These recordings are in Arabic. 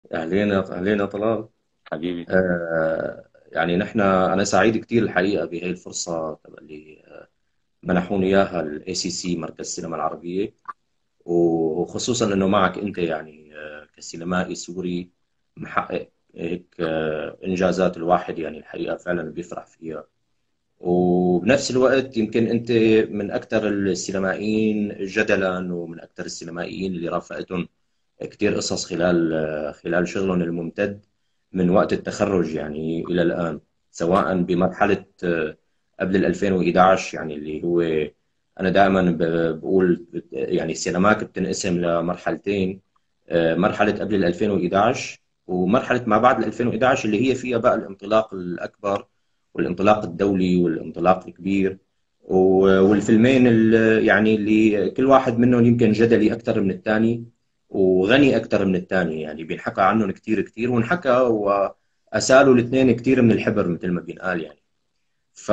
أهلين أهلين يا طلال. حبيبي. يعني أنا سعيد كثير الحقيقة بهي الفرصة اللي منحوني إياها ال ACC مركز السينما العربية، وخصوصا إنه معك أنت يعني كسينمائي سوري محقق هيك إنجازات الواحد يعني الحقيقة فعلا بيفرح فيها. وبنفس الوقت يمكن أنت من أكثر السينمائيين جدلا ومن أكثر السينمائيين اللي رافقتهم كتير قصص خلال شغلهم الممتد من وقت التخرج يعني إلى الآن، سواء بمرحلة قبل ال 2011 يعني اللي هو أنا دائما بقول يعني السينمات بتنقسم لمرحلتين، مرحلة قبل ال 2011 ومرحلة ما بعد ال 2011 اللي هي فيها بقى الانطلاق الأكبر والانطلاق الدولي والانطلاق الكبير. والفيلمين يعني اللي كل واحد منهم يمكن جدلي أكثر من الثاني وغني أكثر من الثاني، يعني بينحكى عنهم كثير كثير وانحكى وأسالوا الاثنين كثير من الحبر مثل ما بينقال يعني. ف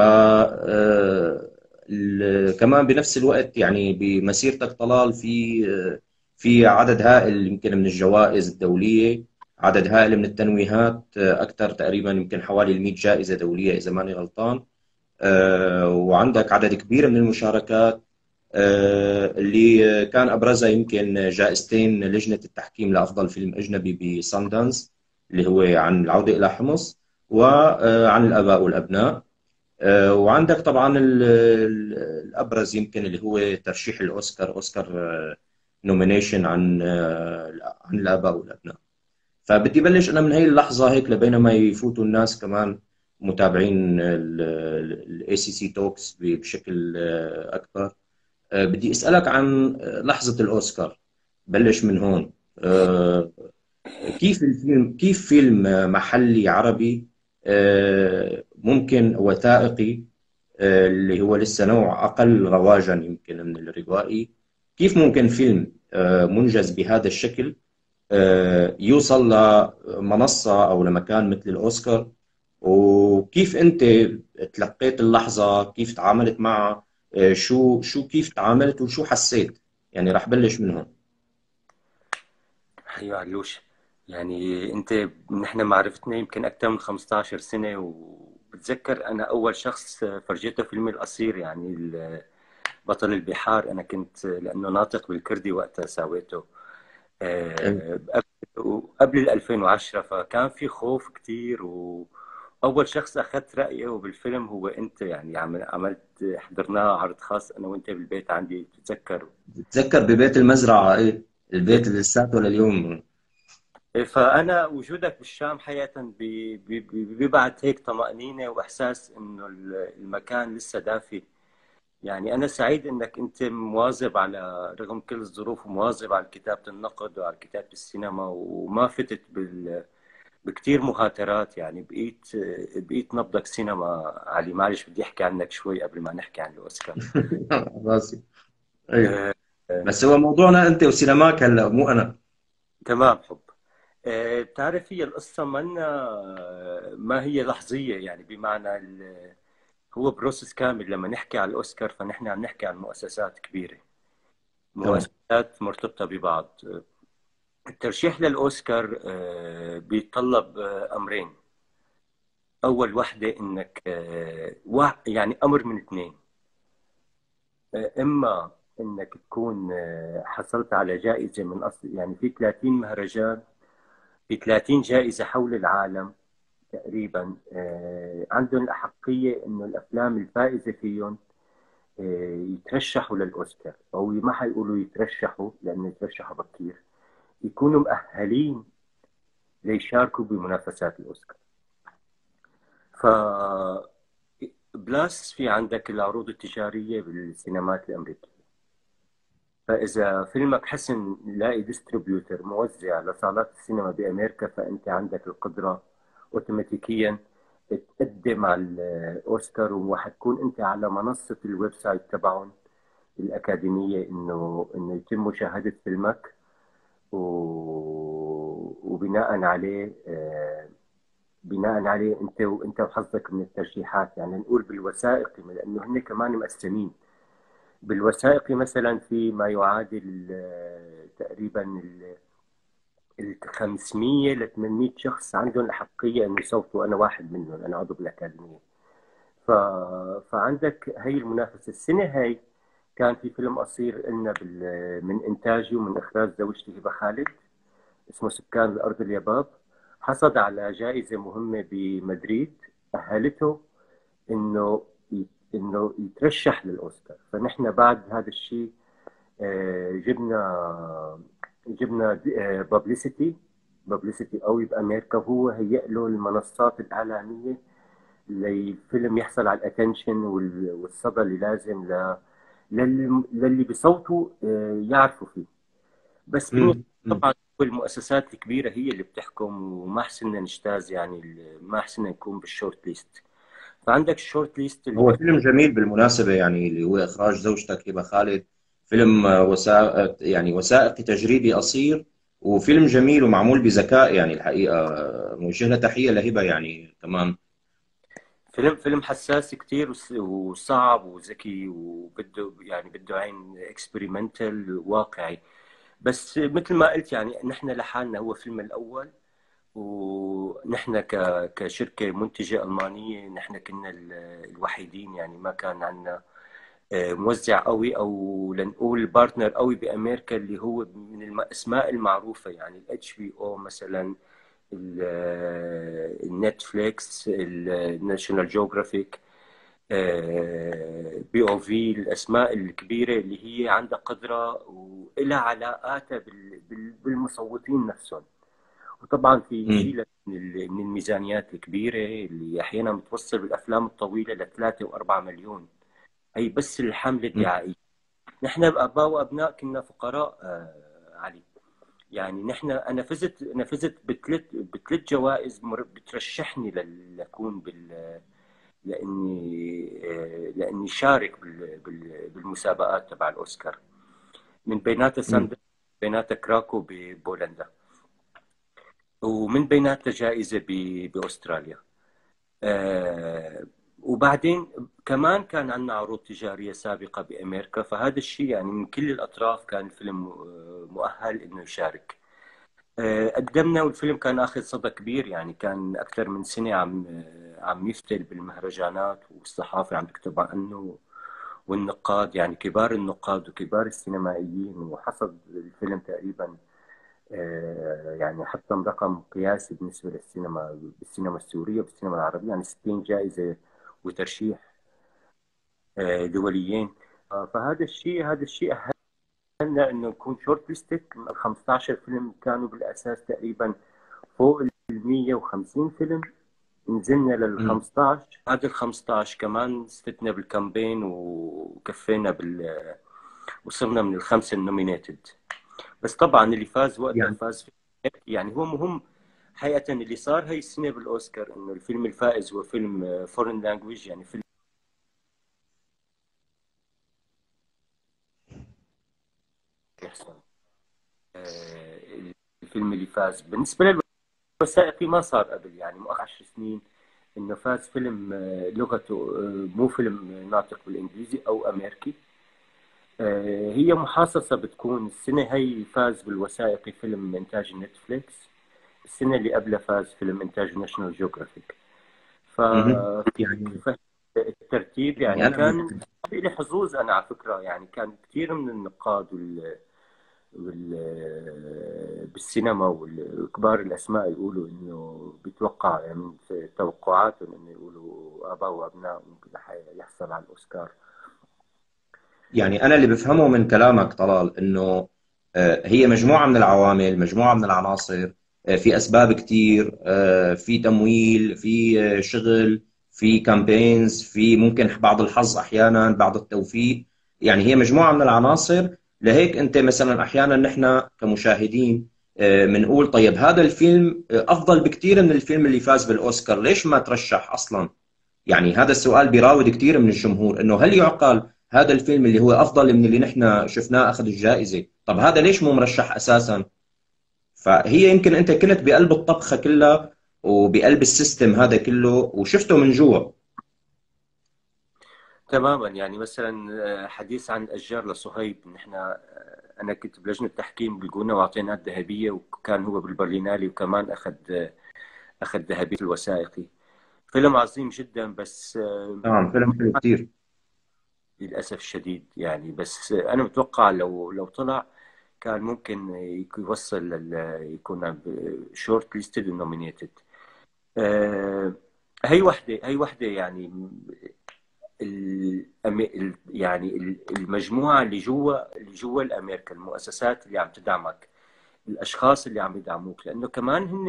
كمان بنفس الوقت يعني بمسيرتك طلال في عدد هائل يمكن من الجوائز الدولية، عدد هائل من التنويهات، أكثر تقريبا يمكن حوالي 100 جائزة دولية إذا ماني غلطان. وعندك عدد كبير من المشاركات، اللي كان أبرزها يمكن جائزتين لجنة التحكيم لأفضل فيلم أجنبي بساندانس اللي هو عن العودة إلى حمص، وعن الآباء والأبناء. وعندك طبعا الأبرز يمكن اللي هو ترشيح الأوسكار، أوسكار نومينيشن عن الآباء والأبناء. فبدي بلش أنا من هي اللحظة هيك لبينما يفوتوا الناس كمان متابعين ال ACC توكس بشكل أكبر. بدي أسألك عن لحظة الأوسكار. بلش من هون. كيف فيلم محلي عربي ممكن وثائقي، اللي هو لسه نوع أقل رواجا يمكن من الروائي، كيف ممكن فيلم منجز بهذا الشكل يوصل لمنصة أو لمكان مثل الأوسكار؟ وكيف أنت تلقيت اللحظة؟ كيف تعاملت معها؟ شو كيف تعاملت وشو حسيت؟ يعني راح بلش من هون. ايوه علوش. يعني انت، نحن معرفتنا يمكن اكثر من 15 سنه، وبتذكر انا اول شخص فرجيته فيلمي القصير، يعني بطل البحار. انا كنت لانه ناطق بالكردي وقتها سويته قبل ال 2010، فكان في خوف كثير. واول شخص اخذت رايه بالفيلم هو انت، يعني عملت حضرناه عرض خاص انا وانت بالبيت عندي، تتذكر؟ بتذكر ببيت المزرعة، إيه البيت اللي لساته لليوم. فأنا وجودك بالشام حقيقة بيبعت هيك طمأنينة وإحساس إنه المكان لسه دافي. يعني أنا سعيد إنك أنت مواظب على رغم كل الظروف، ومواظب على كتابة النقد وعلى كتابة السينما، وما فتت بكتير مهاترات. يعني بقيت نبضك سينما علي. معلش بدي أحكي عنك شوي قبل ما نحكي عن الأوسكار. راسي. ايوه. آه، آه، بس هو موضوعنا انت وسينماك هلا، مو انا. تمام حب. بتعرف هي القصة ما هي لحظية، يعني بمعنى هو بروسس كامل. لما نحكي على الأوسكار فنحن عم نحكي عن مؤسسات كبيرة، تمام. مؤسسات مرتبطة ببعض. الترشيح للأوسكار بيتطلب أمرين. أول وحدة إنك يعني أمر من اثنين. إما إنك تكون حصلت على جائزة من أصل، يعني في 30 مهرجان، في 30 جائزة حول العالم تقريبا، عندهم الأحقية إنه الأفلام الفائزة فيهم يترشحوا للأوسكار، أو ما حيقولوا يترشحوا لأنه يترشحوا بكير، يكونوا مؤهلين ليشاركوا بمنافسات الأوسكار. ف بلس في عندك العروض التجارية بالسينمات الأمريكية. فإذا فيلمك حسن لاقي ديستريبيوتر موزع لصالات السينما بأمريكا، فأنت عندك القدرة أوتوماتيكيا تقدم على الأوسكار، وحتكون أنت على منصة الويب سايت تبعهم الأكاديمية، إنه يتم مشاهدة فيلمك. و... وبناء عليه بناء عليه أنت وحظك من الترشيحات. يعني نقول بالوثائقي، لأنه هن كمان مقسمين. بالوثائقي مثلا في ما يعادل تقريبا ال 500 ل 800 شخص عندهم الأحقية إنه يصوتوا، أنا واحد منهم، أنا عضو بالأكاديمية. ف... فعندك هي المنافسة. السنة هاي كان في فيلم قصير إلنا من إنتاجي ومن إخراج زوجتي هبة خالد، اسمه سكان الأرض اليباب. حصل على جائزة مهمة بمدريد، أهلته إنه إنه يترشح للأوسكار. فنحن بعد هذا الشيء جبنا بابليستي قوي بامريكا، وهو هيئ له المنصات الاعلاميه للفيلم يحصل على الاتنشن والصدى اللي لازم للي بصوتوا يعرفوا فيه. بس بالنسبه مم. طبعا المؤسسات الكبيره هي اللي بتحكم، وما حسنا نجتاز يعني، ما حسنا نكون بالشورت ليست. فعندك الشورت ليست اللي هو فيلم جميل بالمناسبة، يعني اللي هو إخراج زوجتك هبة خالد. فيلم وثائق، يعني وثائقي تجريبي قصير، وفيلم جميل ومعمول بذكاء يعني الحقيقة. موجه له تحية لهبة يعني كمان. فيلم حساس كتير وصعب وذكي، وبده يعني بده عين اكسبيرمنتال واقعي. بس مثل ما قلت يعني نحن لحالنا هو فيلم الأول، ونحن كشركة منتجة ألمانية نحن كنا الوحيدين، يعني ما كان عندنا موزع قوي أو لنقول بارتنر قوي بأمريكا اللي هو من الأسماء المعروفة، يعني الاتش بي او مثلا، النتفليكس، الناشونال جيوغرافيك، بي او في، الاسماء الكبيره اللي هي عندها قدره والها علاقاتها بالمصوتين نفسهم. وطبعا في مم. شيء من الميزانيات الكبيره اللي احيانا بتوصل بالافلام الطويله ل 3 و4 مليون، هي بس الحمله مم. الدعائيه. نحن اباء وابناء كنا فقراء علي. يعني نحن انا فزت بثلاث جوائز بترشحني لأكون لاني شارك بالمسابقات تبع الاوسكار، من بيناتها مم. ساندر، بيناتها كراكو ببولندا، ومن بيناتها جائزه باستراليا. آه، وبعدين كمان كان عندنا عروض تجاريه سابقه بامريكا. فهذا الشيء يعني من كل الاطراف كان الفيلم مؤهل انه يشارك. قدمنا، والفيلم كان اخذ صدى كبير، يعني كان اكثر من سنه عم يفتل بالمهرجانات، والصحافه عم تكتب عنه، والنقاد يعني كبار النقاد وكبار السينمائيين. وحصد الفيلم تقريبا يعني حطم رقم قياسي بالنسبه بالسينما السوريه وبالسينما العربيه، يعني 60 جائزه وترشيح دوليين. فهذا الشيء أهلنا انه نكون شورت ليستد. من ال 15 فيلم كانوا بالاساس تقريبا فوق ال 150 فيلم، نزلنا لل مم. 15. بعد ال 15 كمان استثنى بالكامبين وكفينا وصلنا من الخمسه النومينيتد. بس طبعا اللي فاز وقتها يعني فاز يعني هو مهم حقيقة. اللي صار هاي السنة بالأوسكار إنه الفيلم الفائز هو فيلم فورين لانجويج، يعني فيلم يحصل. الفيلم اللي فاز بالنسبة للوثائقي ما صار قبل، يعني مؤخر 10 سنين إنه فاز فيلم لغته مو فيلم ناطق بالإنجليزي أو أمريكي. هي محاصصة بتكون. السنة هي فاز بالوثائقي فيلم من إنتاج نتفليكس، السنة اللي قبلها فاز فيلم إنتاج ناشونال جيوغرافيك. مهم. ففي يعني الترتيب يعني يعني انا كان لي حظوظ أنا على فكرة. يعني كان كثير من النقاد بالسينما والكبار الأسماء يقولوا إنه بيتوقع، يعني من توقعاتهم إنه يقولوا آباء وأبناء ممكن يحصل على الأوسكار. يعني أنا اللي بفهمه من كلامك طلال إنه هي مجموعة من العوامل، مجموعة من العناصر. في أسباب كتير، في تمويل، في شغل، في كامبينز، في ممكن بعض الحظ أحيانا، بعض التوفيق. يعني هي مجموعة من العناصر. لهيك أنت مثلا أحيانا نحن كمشاهدين بنقول طيب هذا الفيلم أفضل بكتير من الفيلم اللي فاز بالأوسكار، ليش ما ترشح أصلا؟ يعني هذا السؤال بيراود كثير من الجمهور، انه هل يعقل هذا الفيلم اللي هو افضل من اللي نحن شفناه اخذ الجائزه، طب هذا ليش مو مرشح اساسا؟ فهي يمكن انت كنت بقلب الطبخه كلها وبقلب السيستم هذا كله وشفته من جوا. تماما. يعني مثلا حديث عن الأشجار لصهيب، نحن انا كنت بلجنه تحكيم بالجونه واعطيناه الذهبيه، وكان هو بالبرلينالي، وكمان اخذ ذهبيه الوثائقي. فيلم عظيم جدا، بس نعم، فيلم حلو كثير. للاسف الشديد يعني. بس انا متوقع لو طلع كان ممكن يوصل يكون شورت ليستد ونومينيتد. هي وحده يعني. يعني المجموعه اللي جوا الامريكا، المؤسسات اللي عم تدعمك، الاشخاص اللي عم يدعموك، لانه كمان هن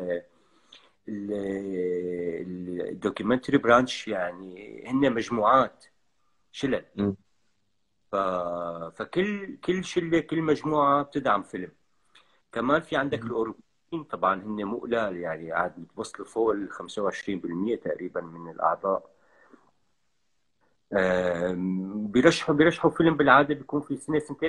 الدوكيومنتري برانش يعني هن مجموعات شلل. مم. ف... فكل شله، كل مجموعه بتدعم فيلم. كمان في عندك الاوروبيين طبعا، هن مو قلال يعني، عاد بتوصلوا فوق ال 25% تقريبا من الاعضاء. بيرشحوا فيلم، بالعاده بيكون في سنه سنتين.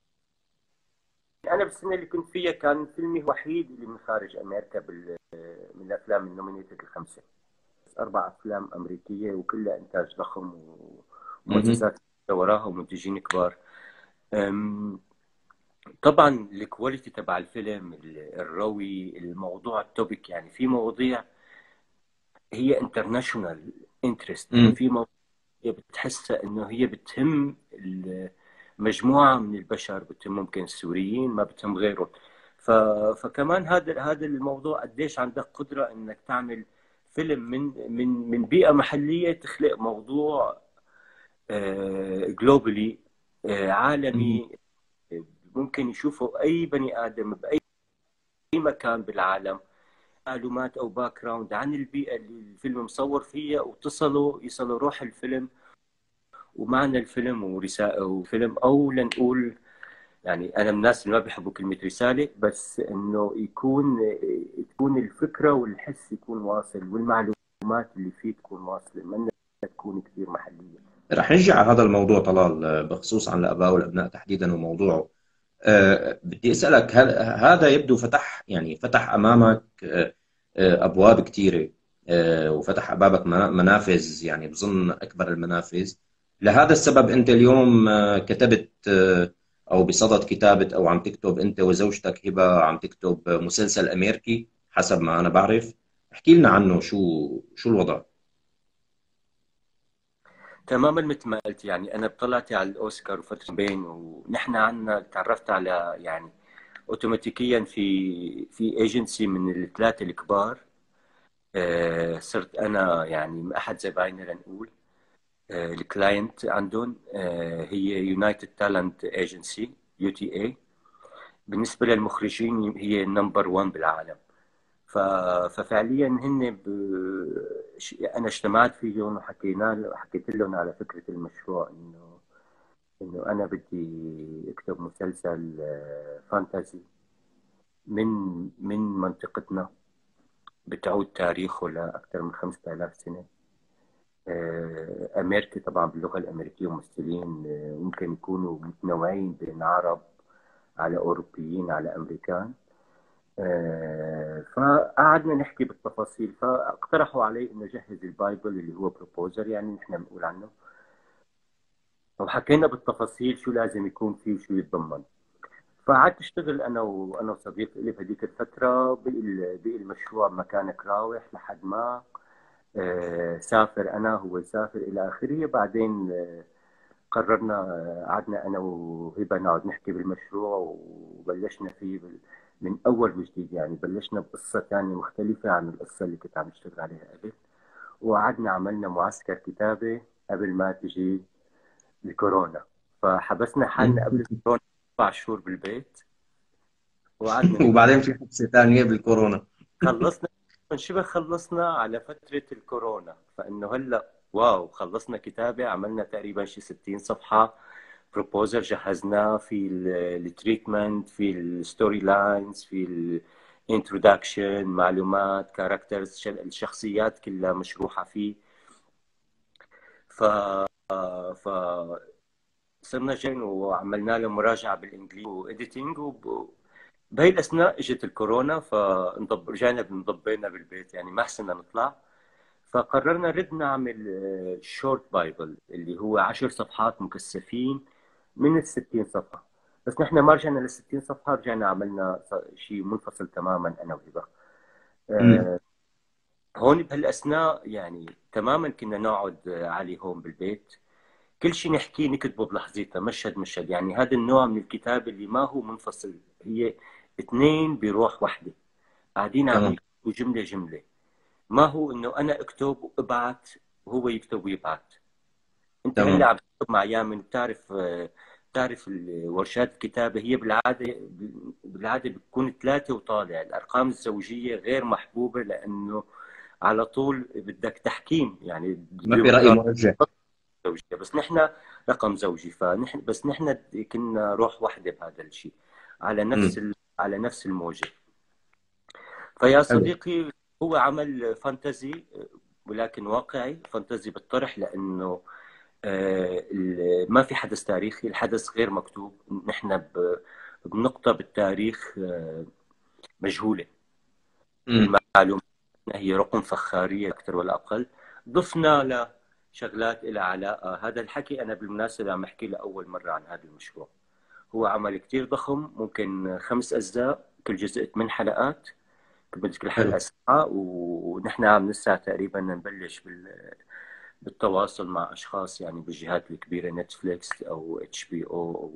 انا بالسنه اللي كنت فيها كان فيلمي الوحيد اللي من خارج امريكا من الافلام النومينيتد الخمسه. 4 افلام امريكيه وكلها انتاج ضخم، مم. ومؤسسات وراها ومنتجين كبار. أم، طبعا الكواليتي تبع الفيلم، الروي، الموضوع، التوبيك، يعني في مواضيع هي انترناشونال انترست، يعني مم. في مواضيع بتحسها انه هي بتهم مجموعه من البشر، بتهم ممكن السوريين، ما بتهم غيرهم. فكمان هذا الموضوع، قديش عندك قدره انك تعمل فيلم من بيئه محليه، تخلق موضوع جلوبالي، مم. عالمي، ممكن يشوفه اي بني ادم باي مكان بالعالم. معلومات او باك جراوند عن البيئه اللي الفيلم مصور فيها، يصلوا روح الفيلم ومعنى الفيلم ورسالة وفيلم، او لنقول يعني انا من الناس اللي ما بيحبوا كلمه رساله، بس انه تكون الفكره والحس يكون واصل، والمعلومات اللي فيه تكون واصله، ما إنها تكون كثير محليه. رح نجي على هذا الموضوع طلال، بخصوص عن الآباء والأبناء تحديدا وموضوعه. بدي أسألك، هل هذا يبدو فتح أمامك أبواب كثيرة، وفتح أمامك منافذ، يعني بظن أكبر المنافذ. لهذا السبب أنت اليوم كتبت، أو بصدد كتابة، أو عم تكتب أنت وزوجتك هبة، عم تكتب مسلسل أمريكي حسب ما أنا بعرف. احكي لنا عنه، شو الوضع؟ تماما مثل ما قلت، يعني انا طلعت على الاوسكار وفتره بين، ونحن عنا تعرفت على يعني اوتوماتيكيا في ايجنسي من الثلاثه الكبار. صرت انا يعني احد زباينه لنقول. الكلاينت عندهم هي يونايتد تالنت ايجنسي، UTA. بالنسبه للمخرجين هي نمبر 1 بالعالم. ففعليا هن انا اجتمعت فيهم وحكيت لهم على فكره المشروع، انه انا بدي اكتب مسلسل فانتازي من منطقتنا، بتعود تاريخه لاكثر من 5000 سنه. أمريكي طبعا، باللغة الأمريكية، ممثلين ممكن يكونوا متنوعين بين عرب على أوروبيين على أمريكان. فقعدنا نحكي بالتفاصيل، فاقترحوا علي إنه أجهز البايبل اللي هو بروبوزر، يعني نحن بنقول عنه. وحكينا بالتفاصيل شو لازم يكون فيه وشو يتضمن. فقعدت اشتغل انا وصديق لي بهذيك الفتره، بقي المشروع مكانك راوح لحد ما سافر انا، هو يسافر الى اخره. بعدين قررنا، قعدنا انا وهبه نقعد نحكي بالمشروع، وبلشنا فيه من اول وجديد، يعني بلشنا بقصه ثانيه مختلفه عن القصه اللي كنت عم اشتغل عليها قبل. وقعدنا عملنا معسكر كتابه قبل ما تجي الكورونا. فحبسنا حالنا قبل الكورونا 4 شهور بالبيت، وقعدنا وبعدين في حادثة ثانية بالكورونا. خلصنا، شبه خلصنا على فترة الكورونا. فإنه هلأ واو، خلصنا كتابة، عملنا تقريبا شي 60 صفحة بروبوزر، جهزناه في التريتمنت، في الستوري لاينز، في الانترودكشن، معلومات، كاركترز، الشخصيات كلها مشروحة فيه. ف ف صرنا جايين وعملنا له مراجعة بالإنجليزي وإديتنج. بهي الأثناء إجت الكورونا، رجعنا انضبينا بالبيت، يعني ما حسنا نطلع. فقررنا نرد نعمل شورت بايبل، اللي هو 10 صفحات مكثفين من ال 60 صفحة. بس نحن ما رجعنا لل 60 صفحه، رجعنا عملنا شيء منفصل تماما انا وهبه. امم. هون بهالاثناء يعني تماما كنا نقعد علي هون بالبيت، كل شيء نحكيه نكتبه بلحظتها، مشهد مشهد. يعني هذا النوع من الكتاب اللي ما هو منفصل، هي اثنين بروح واحدة قاعدين عم تمام. يكتبوا جملة جملة. ما هو انه انا اكتب وابعت وهو يكتب ويبعت. انت هلا تمام. عم تكتب مع يامن، بتعرف بتعرف ورشات الكتابة هي بالعادة بتكون ثلاثة وطالع. الأرقام الزوجية غير محبوبة لأنه على طول بدك تحكيم، يعني ما في رأي الديمقراطية موجه. زوجية. بس نحن رقم زوجي، بس نحن كنا روح واحدة بهذا الشيء، على نفس امم. على نفس الموجة. فيا حلو. صديقي، هو عمل فانتزي ولكن واقعي، فانتزي بالطرح، لأنه ما في حدث تاريخي، الحدث غير مكتوب. نحن بنقطة بالتاريخ مجهولة. امم. المعلومات هي رقم فخارية أكثر ولا أقل. ضفنا له شغلات لها علاقة. هذا الحكي أنا بالمناسبة عم أحكي لأول مرة عن هذا المشروع. هو عمل كتير ضخم، ممكن 5 أجزاء، كل جزء 8 حلقات، بدك حلو. الحلقة ساعة. ونحن عم نسعى تقريبا نبلش بالتواصل مع أشخاص، يعني بالجهات الكبيرة، نتفليكس أو اتش بي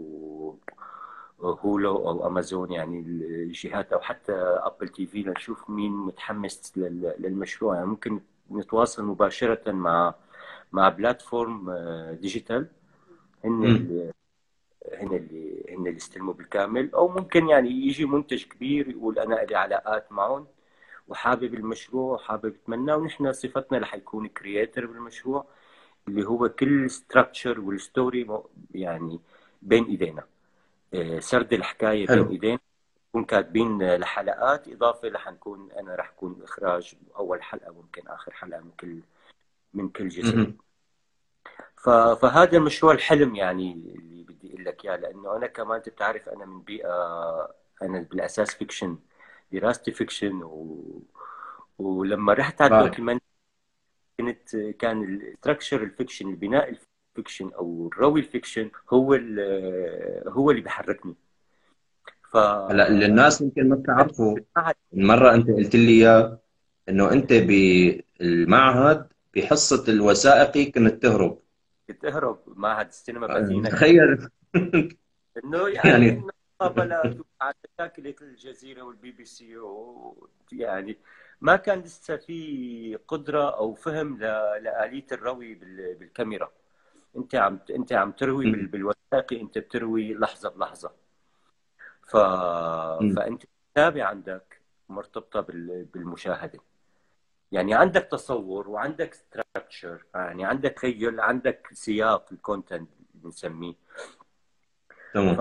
أو هولو أو أمازون، يعني الجهات، أو حتى أبل تي في، لنشوف مين متحمس للمشروع. يعني ممكن نتواصل مباشرة مع بلاتفورم ديجيتال، هن امم. اللي هن اللي يستلموا بالكامل. او ممكن يعني يجي منتج كبير يقول انا لي علاقات معهم وحابب المشروع وحابب اتمناه، ونحن صفتنا رح يكون كرييتر بالمشروع، اللي هو كل ستراكشر والستوري يعني بين ايدينا. سرد الحكايه بين حلو. ايدينا، نكون كاتبين لحلقات، اضافه رح نكون انا رح كون اخراج اول حلقه، ممكن اخر حلقه من كل جزء. امم. فهذا المشروع الحلم يعني اللي بدي اقول لك اياه، لانه انا كمان انت بتعرف انا من بيئه، انا بالاساس فيكشن، دراستي فيكشن ولما رحت على بعرف. الدوكيومنت كان الستركشر الفيكشن، البناء الفيكشن او الروي الفيكشن هو اللي بيحركني. ف هلا اللي الناس يمكن ما بتعرفه، المرة أنت قلت لي إياه، إنه أنت بالمعهد بحصة الوثائقي كنت تهرب. كنت اهرب معهد السينما باثينا. تخيل. انه يعني يعني. انه مقابلات على شاكلة الجزيره والبي بي سي يعني ما كان لسه في قدره او فهم لآلية الروي بالكاميرا. انت عم تروي مم. بالوثائقي، انت بتروي لحظه بلحظه. ف... مم. فانت الكتابه عندك مرتبطه بالمشاهده. يعني عندك تصور وعندك ستراكشر، يعني عندك تخيل، عندك سياق الكونتنت بنسميه. ف تمام.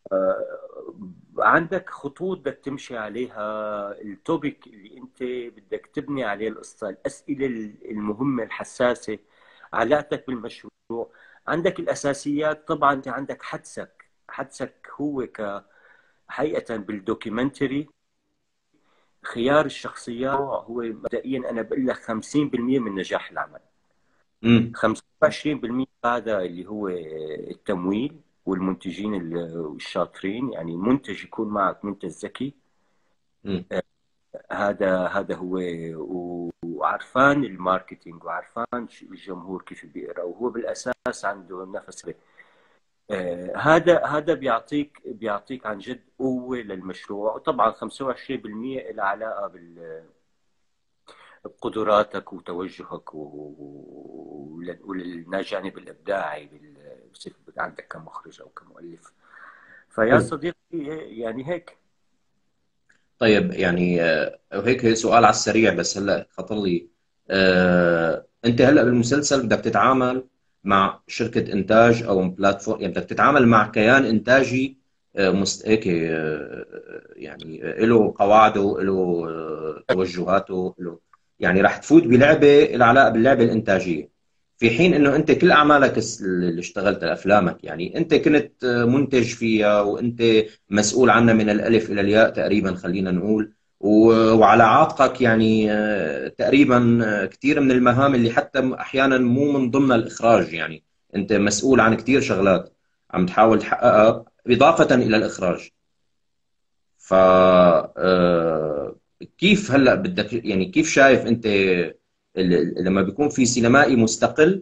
عندك خطوط بدك تمشي عليها، التوبيك اللي انت بدك تبني عليه القصه، الاسئله المهمه الحساسه، علاقتك بالمشروع. عندك الاساسيات طبعا، انت عندك حدسك هو حقيقه بالدوكيومنتري. خيار الشخصيات هو مبدئيا انا بقول لك 50% من نجاح العمل. مم. 25% هذا اللي هو التمويل والمنتجين الشاطرين، يعني منتج يكون معك منتج ذكي. مم. هذا هو، وعرفان الماركتينج، وعرفان الجمهور كيف بيقرا، وهو بالاساس عنده نفس به. هذا بيعطيك عن جد قوه للمشروع. وطبعا 25% له علاقه بقدراتك وتوجهك وللجانب الابداعي بصير عندك كمخرج او كمؤلف. فيا حلو. صديقي يعني هيك. طيب يعني وهيك سؤال على السريع بس هلا خطر لي. انت هلا بالمسلسل بدك تتعامل مع شركة انتاج او بلاتفورم، يعني بدك تتعامل مع كيان انتاجي هيك يعني له قواعده، له توجهاته، له يعني راح تفوت بلعبة لها علاقة باللعبة الانتاجية. في حين انه انت كل اعمالك اللي اشتغلتها افلامك، يعني انت كنت منتج فيها، وانت مسؤول عنها من الألف إلى الياء تقريبا، خلينا نقول. وعلى عاتقك يعني تقريبا كثير من المهام اللي حتى أحيانا مو من ضمن الإخراج، يعني أنت مسؤول عن كثير شغلات عم تحاول تحققها إضافة إلى الإخراج. ف كيف هلا بدك يعني كيف شايف انت لما بيكون في سينمائي مستقل؟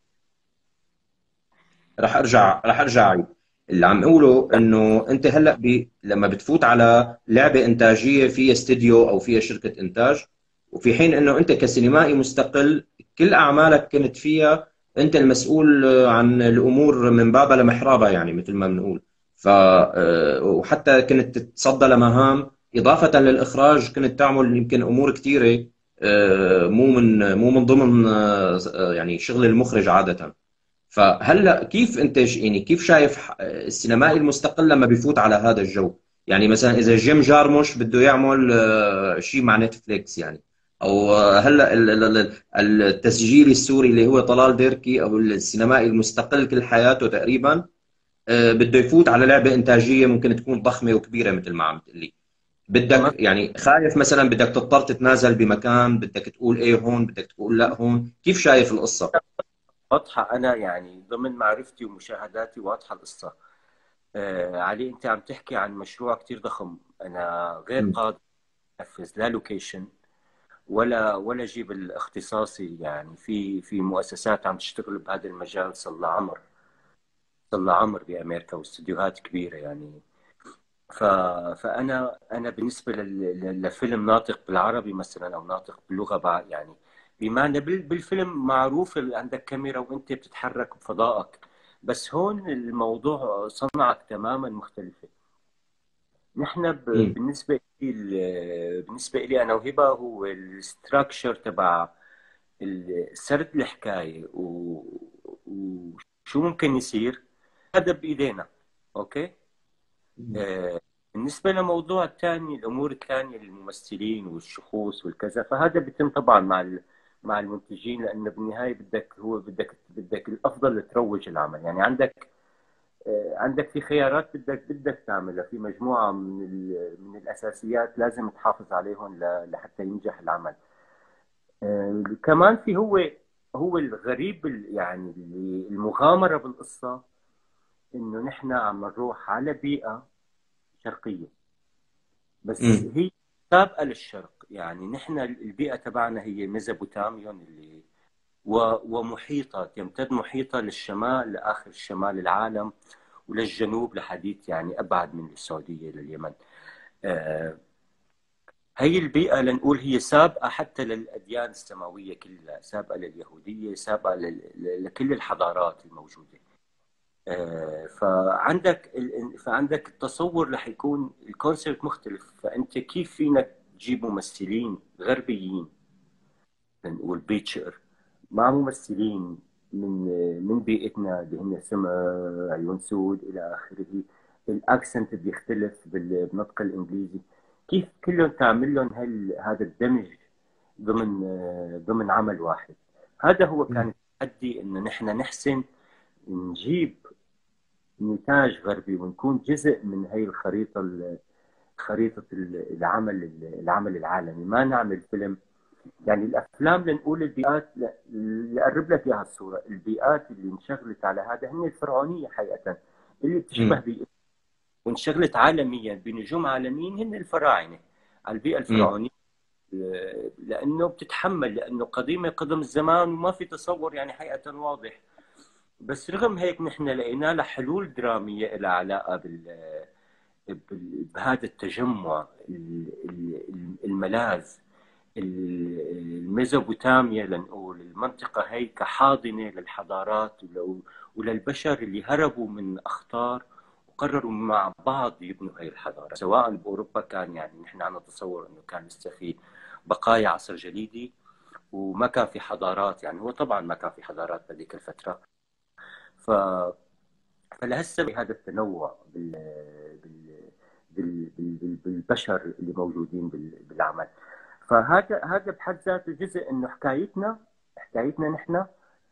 راح ارجع أعيد. اللي عم اقوله انه انت هلا لما بتفوت على لعبه انتاجيه فيها استديو او فيها شركه انتاج، وفي حين انه انت كسينمائي مستقل كل اعمالك كنت فيها انت المسؤول عن الامور من بابها لمحرابها، يعني مثل ما بنقول. وحتى كنت تتصدى لمهام اضافه للاخراج، كنت تعمل يمكن امور كثيره مو من ضمن يعني شغل المخرج عاده. فهلا كيف انت يعني كيف شايف السينمائي المستقل لما بيفوت على هذا الجو؟ يعني مثلا اذا جيم جارموش بده يعمل شيء مع نتفليكس يعني، او هلا التسجيلي السوري اللي هو طلال ديركي او السينمائي المستقل كل حياته تقريبا بده يفوت على لعبه انتاجيه ممكن تكون ضخمه وكبيره مثل ما عم تقول لي. بدك يعني خايف مثلا بدك تضطر تتنازل بمكان، بدك تقول ايه هون، بدك تقول لا هون، كيف شايف القصه؟ واضحة. أنا يعني ضمن معرفتي ومشاهداتي واضحة القصة. علي، أنت عم تحكي عن مشروع كتير ضخم. أنا غير م- قادر أنفذ لا لوكيشن ولا أجيب الاختصاصي. يعني في مؤسسات عم تشتغل بهذا المجال صار لها عمر بأمريكا، واستديوهات كبيرة يعني. ف... فأنا بالنسبة لفيلم ناطق بالعربي مثلا أو ناطق باللغة يعني بمعنى بالفيلم معروف عندك كاميرا وأنت بتتحرك بفضائك، بس هون الموضوع صنعك تماما مختلفة. نحن م- بالنسبة لي أنا وهبة، هو الستراكشر تبع سرد الحكاية وشو ممكن يصير، هذا بإيدينا. أوكي. م- آه، بالنسبة لموضوع الثاني، الأمور الثانية، الممثلين والشخوص والكذا، فهذا بيتم طبعا مع المنتجين، لأنه بالنهاية بدك الأفضل لتروج العمل. يعني عندك في خيارات بدك تعملها، في مجموعة من الأساسيات لازم تحافظ عليهم لحتى ينجح العمل. كمان هو الغريب يعني المغامرة بالقصة، إنه نحن عم نروح على بيئة شرقية، بس م- هي سابقة للشرق. يعني نحن البيئة تبعنا هي ميزوبوتاميون، ومحيطة، يمتد محيطة للشمال لآخر شمال العالم، وللجنوب لحديث يعني أبعد من السعودية لليمن. آه، هي البيئة لنقول هي سابقة حتى للأديان السماوية كلها، سابقة لليهودية، سابقة لكل الحضارات الموجودة. فعندك التصور رح يكون الكونسيبت مختلف. فأنت كيف فينك تجيب ممثلين غربيين، نقول بيتشر، مع ممثلين من بيئتنا اللي هن سمر، عيون سود الى اخره، الاكسنت بيختلف بالنطق الانجليزي، كيف كلهم تعمل لهم هذا الدمج ضمن عمل واحد؟ هذا هو م- كان التحدي، انه نحن نحسن نجيب نتاج غربي ونكون جزء من هي خريطة العمل العالمي. ما نعمل فيلم يعني الافلام، لنقول البيئات، لأقرب لك اياها الصوره، البيئات اللي انشغلت على هذا هن الفرعونيه حقيقه، اللي بتشبه م- بيئة وانشغلت عالميا بنجوم عالميين، هن الفراعنه، على البيئه م- الفرعونيه. لانه بتتحمل، لانه قديمه قدم الزمان وما في تصور يعني حقيقه واضح. بس رغم هيك نحن لقينا لها حلول دراميه لها علاقه بهذا التجمع، الملاذ، الميزوبوتاميا، لنقول المنطقة هي كحاضنة للحضارات وللبشر اللي هربوا من أخطار وقرروا مع بعض يبنوا هي الحضارة. سواء بأوروبا كان، يعني نحن عم نتصور أنه كان لسه في بقايا عصر جليدي وما كان في حضارات. يعني هو طبعا ما كان في حضارات بهذيك الفترة. ف فلهسه هذا التنوع بالبشر اللي موجودين بالعمل. فهذا بحد ذاته جزء انه حكايتنا نحن،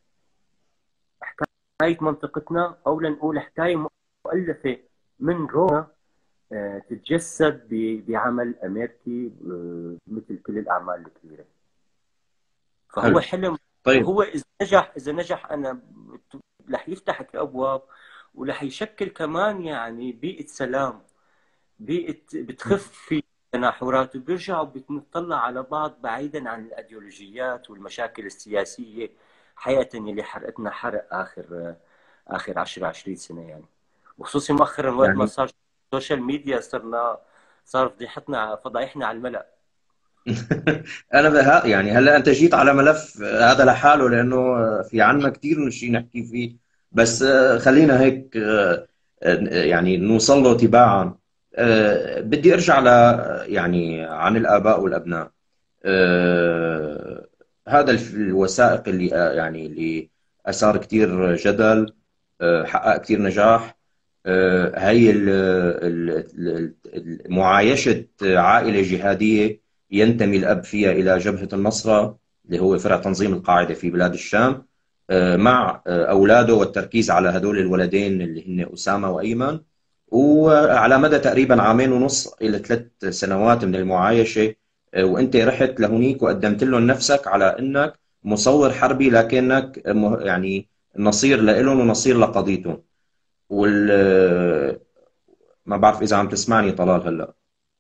حكايه منطقتنا، او لنقول حكايه مؤلفه من روما، تتجسد بعمل امريكي، مثل كل الاعمال الكبيره. فهو حلو. حلم. طيب. وهو اذا نجح انا رح يفتح الابواب ورح يشكل كمان يعني بيئة سلام، بيئة بتخف في التناحرات، وبيرجعوا بنطلع على بعض بعيدا عن الأيديولوجيات والمشاكل السياسية حقيقة اللي حرقتنا حرق آخر 10 20 سنة يعني. وخصوصي مؤخرا وقت ما يعني صار السوشيال ميديا صار فضيحتنا فضايحنا على الملأ. انا يعني هلا انت جيت على ملف هذا لحاله، لانه في عنا كثير شيء نحكي فيه. بس خلينا هيك يعني نوصل له تباعا. بدي ارجع ل يعني عن الاباء والابناء. هذا الوثائق اللي يعني اللي اثار كثير جدل، حقق كثير نجاح. هي معايشة عائلة جهادية ينتمي الأب فيها إلى جبهة النصرة، اللي هو فرع تنظيم القاعدة في بلاد الشام، مع أولاده، والتركيز على هدول الولدين اللي هن أسامة وأيمن. وعلى مدى تقريبا عامين ونص إلى 3 سنوات من المعايشة، وأنت رحت لهنيك وقدمت لهم نفسك على أنك مصور حربي، لكنك يعني نصير لإلهم ونصير لقضيتهم. وال ما بعرف إذا عم تسمعني طلال هلا.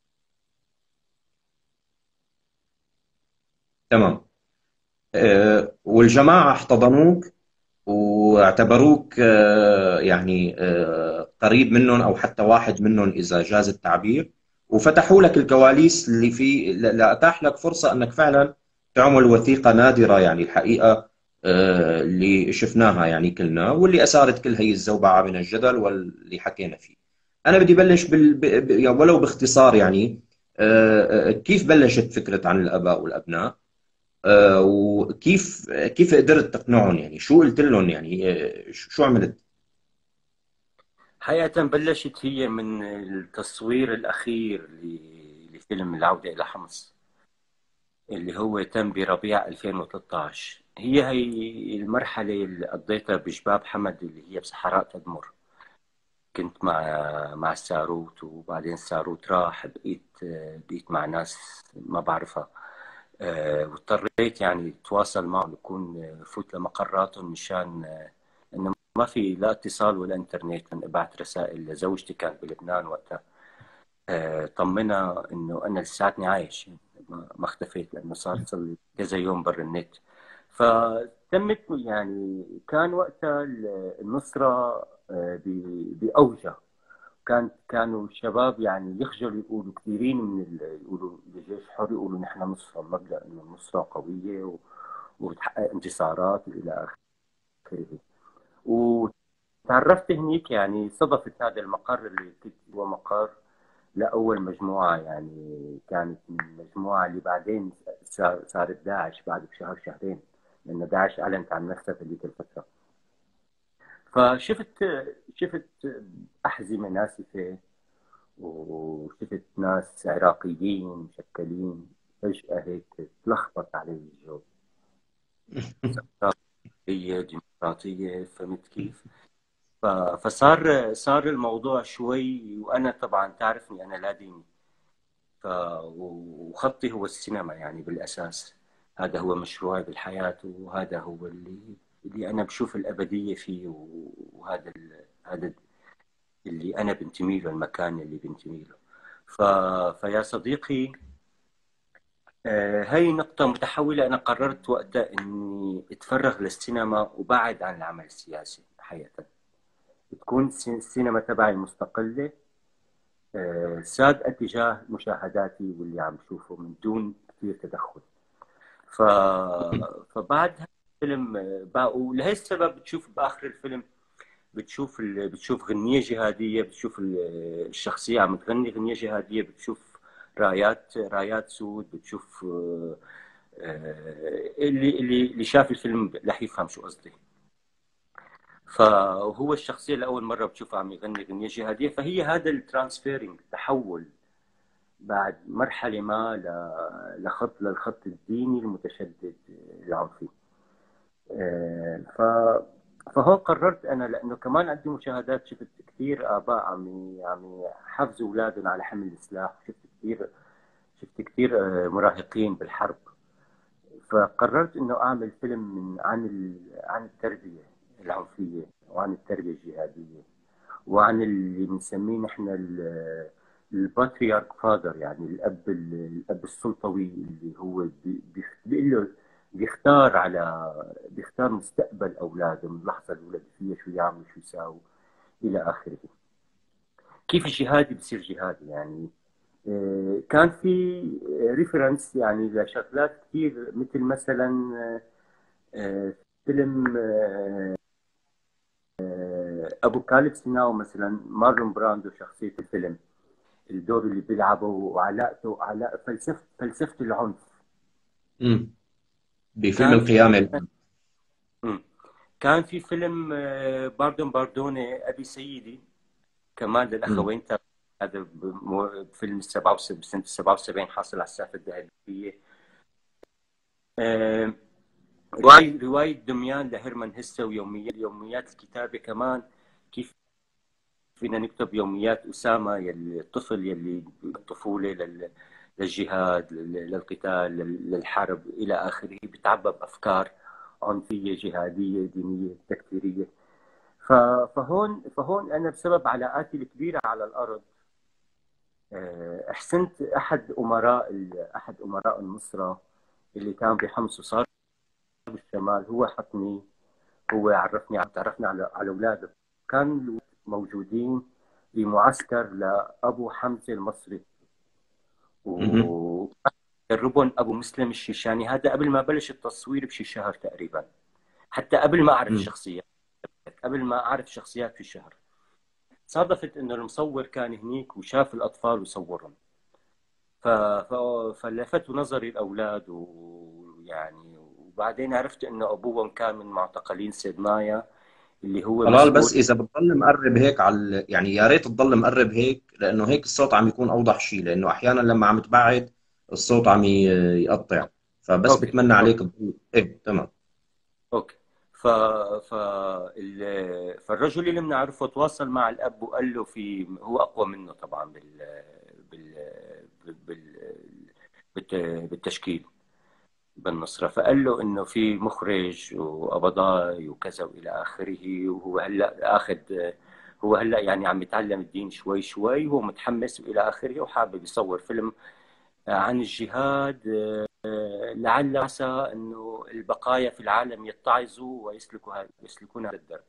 تمام. والجماعة احتضنوك واعتبروك يعني قريب منهم، أو حتى واحد منهم إذا جاز التعبير. وفتحوا لك الكواليس اللي في لأتاح لك فرصة أنك فعلا تعمل وثيقة نادرة، يعني الحقيقة اللي شفناها يعني كلنا، واللي أثارت كل هي الزوبعة من الجدل واللي حكينا فيه. أنا بدي بلش يعني ولو باختصار، يعني كيف بلشت فكرة عن الآباء والأبناء؟ وكيف قدرت تقنعهم؟ يعني شو قلت لهم؟ يعني شو عملت؟ حقيقة بلشت هي من التصوير الأخير لفيلم العودة إلى حمص، اللي هو تم بربيع 2013. هي المرحلة اللي قضيتها بجباب حمد اللي هي بصحراء تدمر. كنت مع الساروت، وبعدين الساروت راح، بقيت مع ناس ما بعرفها. واضطريت يعني اتواصل معهم، يكون فوت لمقراتهم مشان انه ما في لا اتصال ولا انترنت. كان ابعت رسائل لزوجتي، كانت بلبنان وقتها، طمنها انه انا لساتني عايش، ما اختفيت، لانه صار لي كذا يوم برا النت. فتمت يعني. كان وقتها النصرة بأوجها. كانوا الشباب يعني يخجلوا يقولوا، كثيرين من يقولوا الجيش حر، يقولوا نحن نصرة، مبدأ انه النصرة قوية وبتحقق انتصارات والى اخره. وتعرفت هنيك يعني، صدفت هذا المقر اللي كنت هو مقر لأول مجموعة، يعني كانت من المجموعة اللي بعدين صارت داعش بعد بشهر شهرين، لأن داعش أعلنت عن نفسها في ذيك الفترة. شفت أحزمة ناسفة، وشفت ناس عراقيين مشكلين. فجأة هيك تلخبط علي الجو، هي ديمقراطية، فهمت كيف؟ صار الموضوع شوي. وأنا طبعا تعرفني أنا لا ديني، وخطي هو السينما يعني بالأساس. هذا هو مشروعي بالحياة، وهذا هو اللي أنا بشوف الأبدية فيه، هذا اللي أنا بنتمي له، المكان اللي بنتمي له. فيا صديقي، هاي نقطة متحولة. أنا قررت وقتها إني أتفرغ للسينما وبعد عن العمل السياسي حقيقة. تكون السينما تبعي مستقلة، ساد اتجاه مشاهداتي واللي عم بشوفه من دون كثير تدخل. ف... فبعد الفيلم ولهي السبب بتشوف بآخر الفيلم، بتشوف غنية جهادية، بتشوف الشخصية عم تغني غنية جهادية، بتشوف رايات سود، بتشوف اللي شاف الفيلم رح يفهم شو قصدي. فهو الشخصية لأول مرة بتشوفه عم يغني غنية جهادية، فهي هذا الترانسفيرنج، تحول بعد مرحلة ما للخط الديني المتشدد العنفي. ف فهون قررت انا، لانه كمان عندي مشاهدات، شفت كثير اباء عم يحفزوا اولادهم على حمل السلاح، شفت كثير مراهقين بالحرب. فقررت انه اعمل فيلم عن التربيه العنفيه وعن التربيه الجهاديه. وعن اللي بنسميه نحن الباتريارك فادر، يعني الاب السلطوي اللي هو بيقول له بيختار مستقبل اولاده من اللحظه الاولى فيها، شو يعملوا شو يساووا الى اخره. كيف الجهادي بصير جهادي يعني. كان في ريفرنس يعني لشغلات كثير، مثل مثلا فيلم ابوكاليبس ناو مثلا، مارلون براندو شخصيه الفيلم، الدور اللي بيلعبه وعلاقته فلسفه العنف. امم بفيلم كان في القيامة. مم. كان في فيلم باردون ابي سيدي كمان امم للاخوين تابعونا. هذا فيلم 77 بسنه 77 حاصل على السقف الذهبيه. آه، رواية دميان لهيرمان هسه، ويوميات الكتابة كمان. كيف فينا نكتب يوميات أسامة يلي الطفل يلي بالطفولة للجهاد، للقتال، للحرب إلى آخره، بتعبى بأفكار عنفية جهادية دينية تكفيرية. فهون أنا بسبب علاقاتي الكبيرة على الأرض أحسنت أحد أمراء النصرة اللي كان بحمص وصار بالشمال، هو حطني، هو تعرفنا على اولاده. كان موجودين بمعسكر لابو حمزه المصري، امم وجربهم ابو مسلم الشيشاني. هذا قبل ما بلش التصوير بشي شهر تقريبا، حتى قبل ما اعرف امم شخصيات، قبل ما اعرف شخصيات في شهر. صادفت انه المصور كان هنيك وشاف الاطفال وصورهم. ف... فلفت نظري الاولاد، ويعني وبعدين عرفت انه ابوهم كان من معتقلين سيدنايا، اللي هو طلال، مسؤول. بس اذا بتضل مقرب هيك يعني يا ريت تضل مقرب هيك، لانه هيك الصوت عم يكون اوضح شيء، لانه احيانا لما عم تبعد الصوت عم يقطع. فبس اوكي بتمنى عليك اوكي تضل ايه تمام. اوكي. ف... ف... فالرجل اللي بنعرفه تواصل مع الاب وقال له، هو اقوى منه طبعا بال... بال... بالتشكيل بالنصرة. فقال له انه في مخرج وقبضاي وكذا والى اخره، وهو هلا هو هلا يعني عم يتعلم الدين شوي شوي، وهو متحمس والى اخره، وحابب يصور فيلم عن الجهاد، لعل عسى انه البقايا في العالم يتعظوا ويسلكون هذا الدرب.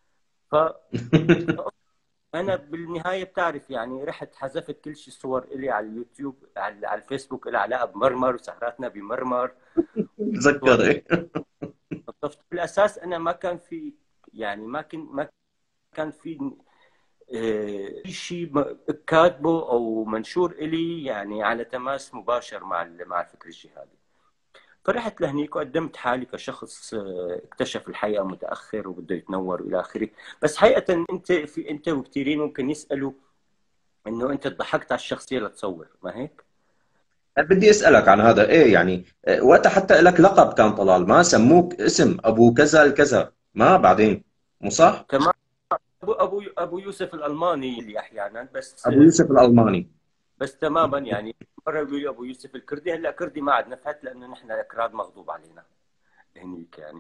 فانا بالنهايه بتعرف يعني، رحت حذفت كل شيء صور الي على اليوتيوب، على الفيسبوك، لها علاقه بمرمر وسهراتنا بمرمر. بتذكر ايه. بالاساس انا ما كان في، يعني ما كان في شيء كاتبه او منشور الي يعني على تماس مباشر مع الفكر الجهادي. فرحت لهنيك وقدمت حالي كشخص اكتشف الحقيقه متاخر وبده يتنور والى اخره. بس حقيقه انت وكثيرين ممكن يسالوا انه انت ضحكت على الشخصيه لتصور، ما هيك؟ بدي اسالك عن هذا، ايه يعني وقتها حتى لك لقب كان طلال، ما سموك اسم ابو كذا الكذا ما بعدين؟ مو صح؟ تمام. ابو يوسف الالماني اللي احيانا، ابو يوسف الالماني. بس تماما يعني. مره يقولوا لي ابو يوسف الكردي، هلا كردي ما عاد نفعت لانه نحن الاكراد مغضوب علينا هنيك يعني.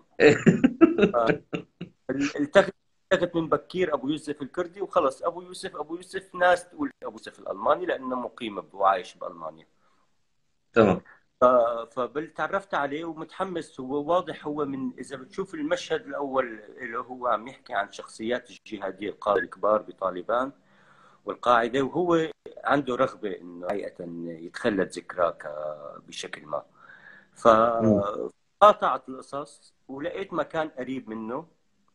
التقت من بكير ابو يوسف الكردي وخلص. ابو يوسف ناس تقول ابو يوسف الالماني لانه مقيم وعايش بالمانيا. تمام. فبالتعرفت عليه ومتحمس. هو واضح، هو من اذا بتشوف المشهد الاول اللي هو عم يحكي عن شخصيات الجهاديه القاده الكبار بطالبان والقاعده، وهو عنده رغبه انه حقيقه يتخلد ذكراه بشكل ما. مم. فقاطعت القصص ولقيت مكان قريب منه،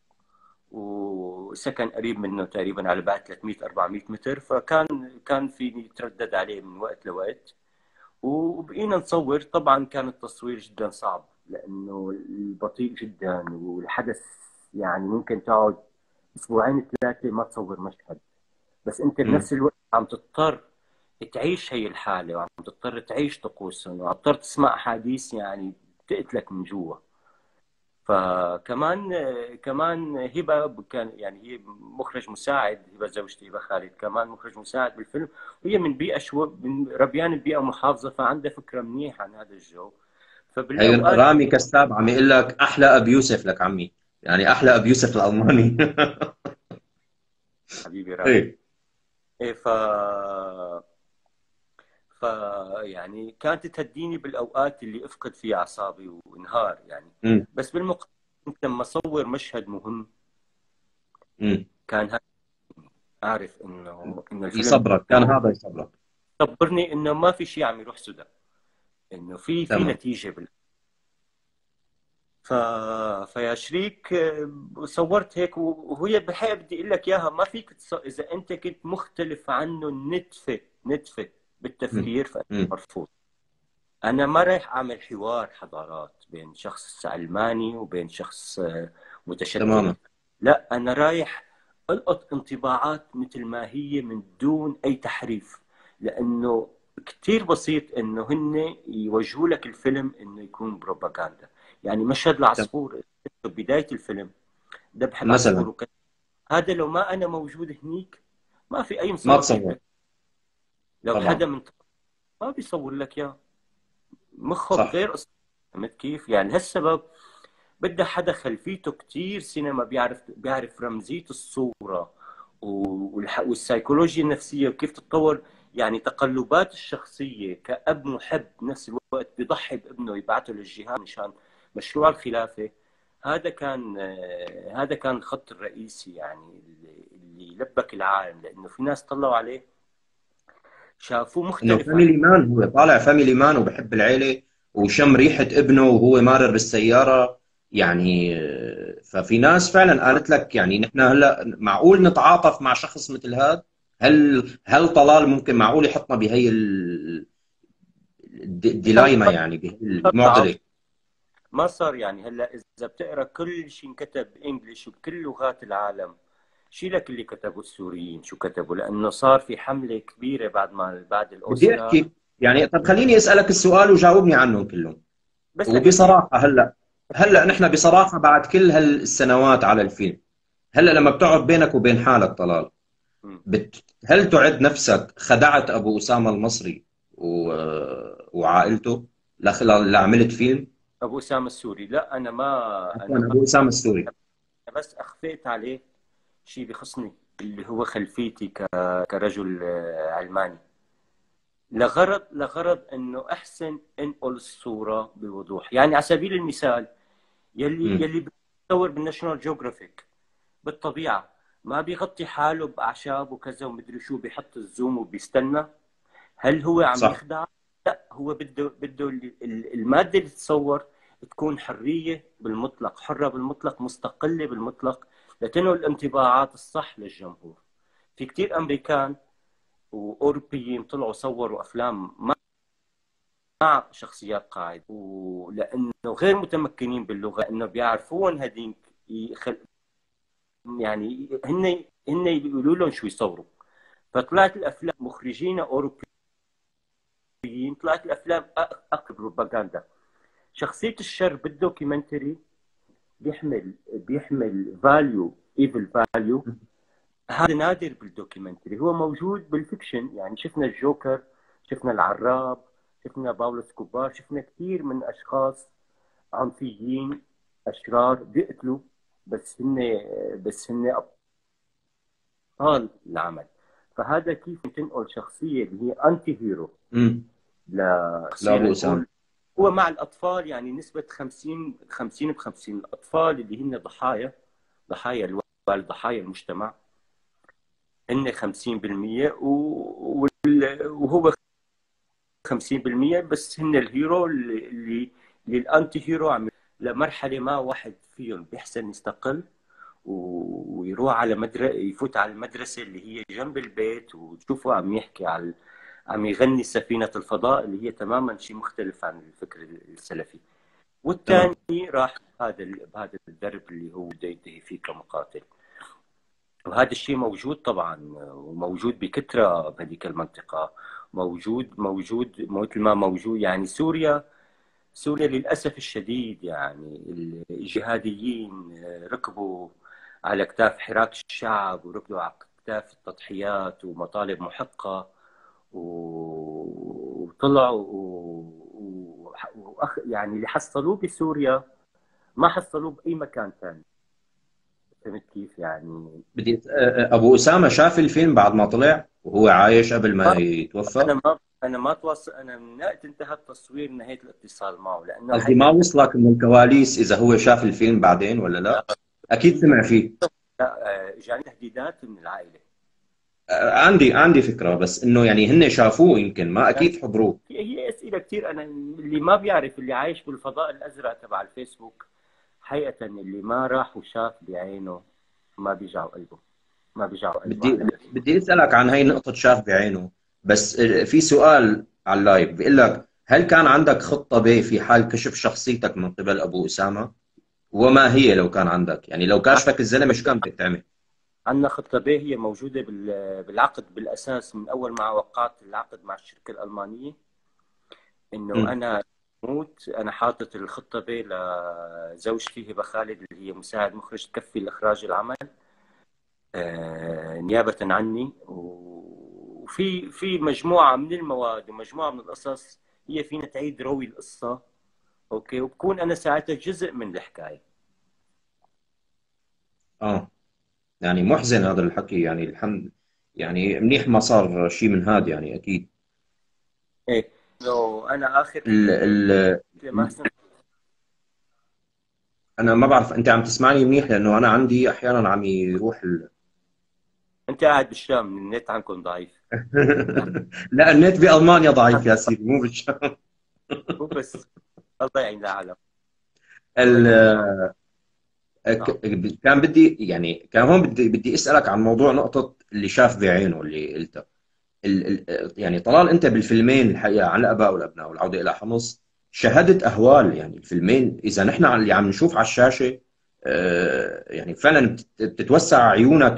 وسكن قريب منه تقريبا على بعد 300 400 متر. كان فيني يتردد عليه من وقت لوقت، وبقينا نصور. طبعا كان التصوير جدا صعب لانه بطيء جدا، والحدث يعني ممكن تقعد اسبوعين ثلاثه ما تصور مشهد. بس انت مم. بنفس الوقت عم تضطر تعيش هي الحاله، وعم تضطر تعيش طقوسهم، وعم تضطر تسمع احاديث يعني بتقتلك من جوا. فكمان هبه كان يعني هي مخرج مساعد، هبه زوجتي هبه خالد كمان مخرج مساعد بالفيلم، وهي من بيئه من ربيان بيئه محافظه، فعندها فكره منيحه عن هذا الجو. هي فبالاوقات رامي كساب عم يقول لك احلى ابي يوسف لك عمي، يعني احلى ابي يوسف الالماني. حبيبي رامي. ايه. إيه يعني كانت تهديني بالاوقات اللي افقد فيها اعصابي وانهار يعني. امم. بس بالمقابل كنت لما اصور مشهد مهم امم. كان اعرف انه الفيلم يصبرك، كان هذا يصبرك. خبرني انه ما في شيء عم يروح سدى، انه في تمام. نتيجه ف... فيا شريك صورت هيك وهي بالحقيقه بدي اقول لك اياها، ما فيك اذا انت كنت مختلف عنه نتفه امم. بالتفكير فانت امم. مرفوض. انا ما رايح اعمل حوار حضارات بين شخص علماني وبين شخص متشدد، تماما. لا انا رايح القط انطباعات مثل ما هي من دون اي تحريف، لانه كثير بسيط انه هن يوجهوا لك الفيلم انه يكون بروباغندا. يعني مشهد تمام. العصفور بداية الفيلم، ذبح العصفور مثلا وكذا، هذا لو ما انا موجود هنيك ما في اي ما مصور بيجيب تصور. لك. لو حدا طبعا. من ما بيصور لك اياه، مخه صح. بغير قصة. فهمت كيف؟ يعني هالسبب بدها حدا خلفيته كتير سينما، بيعرف رمزية الصورة والسيكولوجيا النفسية وكيف تتطور، يعني تقلبات الشخصية كأب محب بنفس الوقت بيضحي بابنه يبعثه للجهاد مشان مشروع الخلافة. هذا كان الخط الرئيسي يعني اللي لبك العالم، لأنه في ناس طلعوا عليه شافوه انه مختلف عن فاميلي مان، هو طالع فاميلي مان وبحب العيله، وشم ريحه ابنه وهو مارر بالسياره. يعني ففي ناس فعلا قالت لك يعني نحن هلا معقول نتعاطف مع شخص مثل هذا؟ هل طلال ممكن معقول يحطنا بهي الديلايما، يعني بهي التعاطف. المعضله؟ ما صار يعني هلا اذا بتقرا كل شيء انكتب بانجلش وبكل لغات العالم، شيلك اللي كتبوا السوريين شو كتبوا، لانه صار في حمله كبيره بعد بدي الاوسكار. احكي يعني، طب خليني اسالك السؤال وجاوبني عنهم كلهم. بس لك بدي وبصراحه هلا احكي نحن بصراحه بعد كل هالسنوات على الفيلم، هلا لما بتقعد بينك وبين حالك طلال، مم. هل تعد نفسك خدعت ابو اسامه المصري وعائلته لعملت فيلم؟ ابو اسامه السوري، لا عفوا، انا ما ابو اسامه السوري. أنا بس اخفيت عليه شيء بخصني اللي هو خلفيتي كرجل علماني، لغرض انه احسن انقل الصوره بوضوح. يعني على سبيل المثال، امم. يلي بيصور بالناشونال جيوغرافيك بالطبيعه ما بيغطي حاله باعشاب وكذا ومدري شو، بيحط الزوم وبيستنى، هل هو عم صح. يخدع؟ لا، هو بده الماده اللي تتصور تكون حريه بالمطلق، حره بالمطلق، مستقله بالمطلق، لتنقل الانطباعات الصح للجمهور. في كثير امريكان واوروبيين طلعوا صوروا افلام مع شخصيات قاعده، ولانه غير متمكنين باللغه انه بيعرفون هذيك يعني هن يقولوا لهم شو يصوروا. فطلعت الافلام مخرجين اوروبيين، طلعت الافلام اقرب بروباغندا. شخصيه الشر بالدوكيومنتري بيحمل فاليو، ايفل فاليو. هذا نادر بالدوكيومنتري، هو موجود بالفيكشن. يعني شفنا الجوكر، شفنا العراب، شفنا باولو سكوبار، شفنا كثير من اشخاص عنصريين اشرار بيقتلوا، بس هن ابطال العمل. فهذا كيف تنقل شخصيه اللي هي انتي هيرو امم. لشخصيه لابو اسامه. لنقول هو مع الاطفال، يعني نسبه 50 ب 50. الاطفال اللي هن ضحايا الوالد، ضحايا المجتمع، هن 50% وهو 50%، بس هن الهيرو اللي الانتي هيرو عم لمرحله ما واحد فيهم بيحسن يستقل ويروح على يفوت على المدرسه اللي هي جنب البيت وتشوفه عم يحكي عم يغني سفينه الفضاء، اللي هي تماما شيء مختلف عن الفكر السلفي. والثاني تمام. راح بهذا الدرب اللي هو بده ينتهي فيه كمقاتل. وهذا الشيء موجود طبعا، وموجود بكثره بهذيك المنطقه، موجود مثل ما موجود. يعني سوريا للاسف الشديد، يعني الجهاديين ركبوا على اكتاف حراك الشعب، وركبوا على اكتاف التضحيات ومطالب محقه، وطلعوا يعني اللي حصلوه بسوريا ما حصلوه باي مكان ثاني. فهمت كيف يعني؟ بدي ابو اسامه شاف الفيلم بعد ما طلع وهو عايش قبل ما يتوفى؟ انا ما تواصل، انا من وقت انتهى التصوير نهيت الاتصال معه، لانه قصدي ما حقيقه وصلك من الكواليس اذا هو شاف الفيلم بعدين ولا لا؟ اكيد لا، سمع فيه. اجاني تهديدات من العائله. عندي فكره، بس انه يعني هن شافوه يمكن، ما اكيد حضروه. هي اسئله كثير. انا اللي ما بيعرف، اللي عايش بالفضاء الازرق تبع الفيسبوك، حقيقه اللي ما راح وشاف بعينه ما بيجعوا قلبه، ما بيجعوا قلبه بدي على هذا الشيء. بدي اسالك عن هاي نقطه شاف بعينه، بس في سؤال على اللايف بيقول لك: هل كان عندك خطه ب في حال كشف شخصيتك من قبل ابو اسامه؟ وما هي لو كان عندك، يعني لو كاشفك الزلمه شو كان بدك تعمل؟ عندنا خطه ب، هي موجوده بالعقد بالاساس من اول ما وقعت العقد مع الشركه الالمانيه، انه امم. انا موت انا حاطط الخطه ب لزوجتي هبه خالد اللي هي مساعد مخرج تكفي الاخراج العمل نيابه عني، وفي مجموعه من المواد ومجموعه من القصص هي فينا تعيد روي القصه، اوكي، وبكون انا ساعتها جزء من الحكايه. اه، يعني محزن هذا الحكي، يعني الحمد، يعني منيح ما صار شيء من هذا، يعني اكيد. ايه، لو انا اخر ال ال ما سمعت. انا ما بعرف انت عم تسمعني منيح، لانه انا عندي احيانا عم يروح انت قاعد بالشام، النت عندكم ضعيف. لا، النت بألمانيا ضعيف يا سيدي، مو بالشام. مو بس، الله يعين العالم. الله ال... يعين العالم. نعم. كان بدي، يعني كان هون بدي اسالك عن موضوع نقطه اللي شاف بعينه اللي قلتها. يعني طلال، انت بالفيلمين الحقيقه عن الاباء والابناء والعوده الى حمص شهدت اهوال، يعني الفيلمين اذا نحن اللي عم نشوف على الشاشه يعني فعلا بتتوسع عيونك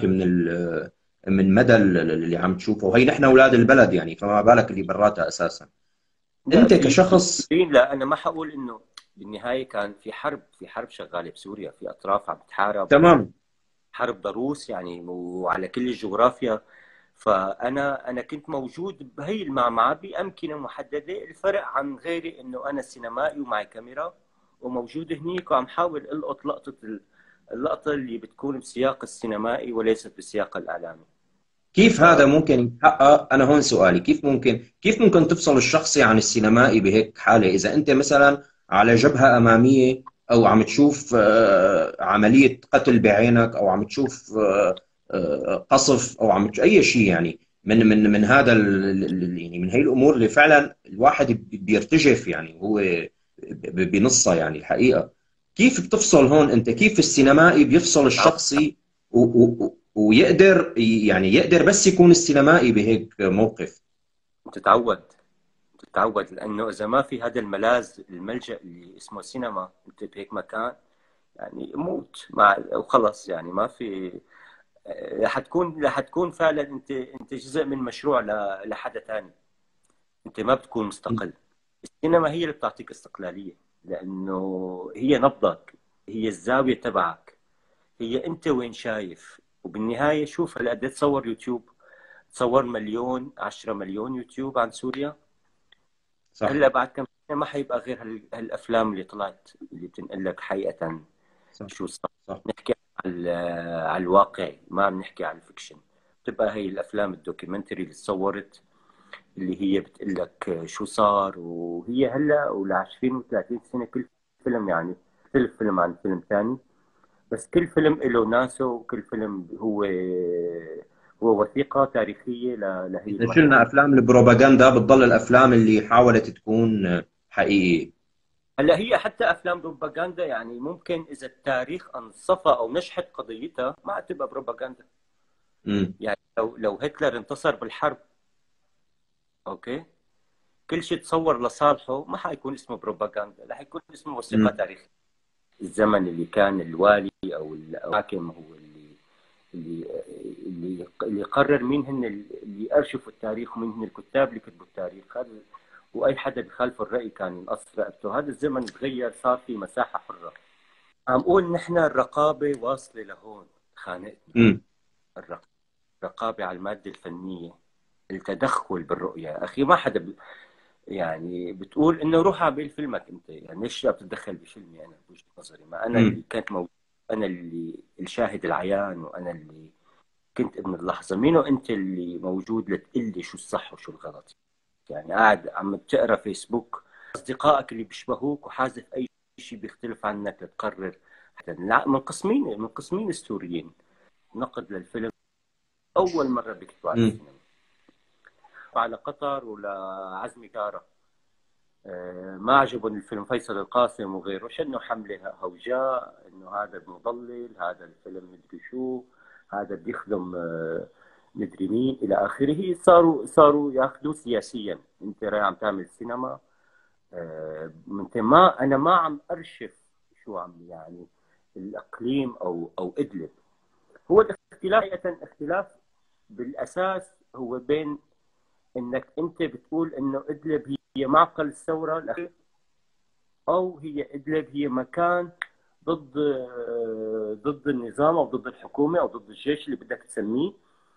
من مدى اللي عم تشوفه، وهي نحن اولاد البلد يعني، فما بالك اللي براتها اساسا. لا، انت في كشخص. لا، انا ما حقول انه بالنهايه كان في حرب شغاله بسوريا، في اطراف عم تتحارب، تمام. حرب ضروس يعني، وعلى كل الجغرافيا. فانا كنت موجود بهي المعمعة بامكنه محدده. الفرق عن غيري انه انا سينمائي ومعي كاميرا وموجود هنيك وعم حاول القط اللقطه اللي بتكون بسياق السينمائي وليست بالسياق الاعلامي. كيف هذا ممكن يتحقق؟ انا هون سؤالي: كيف ممكن تفصل الشخصي عن السينمائي بهيك حاله؟ اذا انت مثلا على جبهة امامية، او عم تشوف عملية قتل بعينك، او عم تشوف قصف، او عم اي شيء، يعني من هذا يعني من هي الامور اللي فعلا الواحد بيرتجف، يعني هو بنصها يعني الحقيقة. كيف بتفصل هون انت؟ كيف السينمائي بيفصل الشخصي ويقدر، يعني يقدر بس يكون السينمائي بهيك موقف؟ تتعود تتعود، لانه اذا ما في هذا الملاذ الملجا اللي اسمه سينما، انت بهيك مكان يعني موت مع وخلص، يعني ما في. رح تكون فعلا انت جزء من مشروع لحدا ثاني، انت ما بتكون مستقل. السينما هي اللي بتعطيك استقلاليه، لانه هي نبضك، هي الزاويه تبعك، هي انت وين شايف. وبالنهايه شوف هلا قد إيه تصور يوتيوب، تصور مليون 10 مليون يوتيوب عن سوريا. صح. هلا بعد كم سنه ما حيبقى غير هالافلام اللي طلعت اللي بتنقل لك حقيقه صح. شو صار. صح. نحكي على الواقعي، ما بنحكي على الفيكشن. بتبقى هي الافلام الدوكيومنتري اللي تصورت، اللي هي بتقول لك شو صار. وهي هلا ول 20 و30 سنه كل فيلم يعني يختلف فيلم عن فيلم ثاني، بس كل فيلم له ناسه، وكل فيلم هو وثيقه تاريخيه لهي إذا شلنا المرحله. أفلام البروباغندا بتضل الأفلام اللي حاولت تكون حقيقية. هلا هي حتى افلام بروباغندا يعني ممكن اذا التاريخ انصفى او نجحت قضيتها ما عاد تبقى بروباغندا. امم. يعني لو هتلر انتصر بالحرب، اوكي، كل شيء تصور لصالحه ما حيكون اسمه بروباغندا، رح يكون اسمه وثيقه امم. تاريخيه. الزمن اللي كان الوالي او الحاكم هو اللي اللي قرر مين هن اللي ارشفوا التاريخ ومين هن الكتاب اللي كتبوا التاريخ هذا. واي حدا بخالف الراي كان ينقص رقبته. هذا الزمن تغير، صار في مساحه حره. عم قول نحن الرقابه واصله لهون، خانقتنا. امم. الرقابه على الماده الفنيه، التدخل بالرؤيه. اخي ما حدا يعني بتقول انه روح اعمل فيلمك انت، يعني ليش بتتدخل بفيلمي انا؟ بوجهه نظري ما انا امم. اللي كنت موجود انا اللي الشاهد العيان، وانا اللي كنت ابن اللحظه. مين انت اللي موجود لتقول لي شو الصح وشو الغلط؟ يعني قاعد عم تقرا فيسبوك اصدقائك اللي بيشبهوك، وحازف اي شيء بيختلف عنك لتقرر. لا، من قسمين السوريين نقد للفيلم اول مره بيكتبوا على امم. السينما، وعلى قطر ولعزمي كاره. ما عجبهم الفيلم فيصل القاسم وغيره، شنوا حمله هوجاء انه هذا مضلل، هذا الفيلم مدري شو، هذا بيخدم مدري مين الى اخره. صاروا ياخذوه سياسيا. انت راي عم تعمل سينما، انت ما انا ما عم ارشف شو عم يعني الاقليم او ادلب. هو الاختلاف حقيقة اختلاف بالاساس هو بين انك انت بتقول انه ادلب هي معقل الثوره الاخيره، او هي ادلب هي مكان ضد النظام او ضد الحكومه او ضد الجيش اللي بدك تسميه.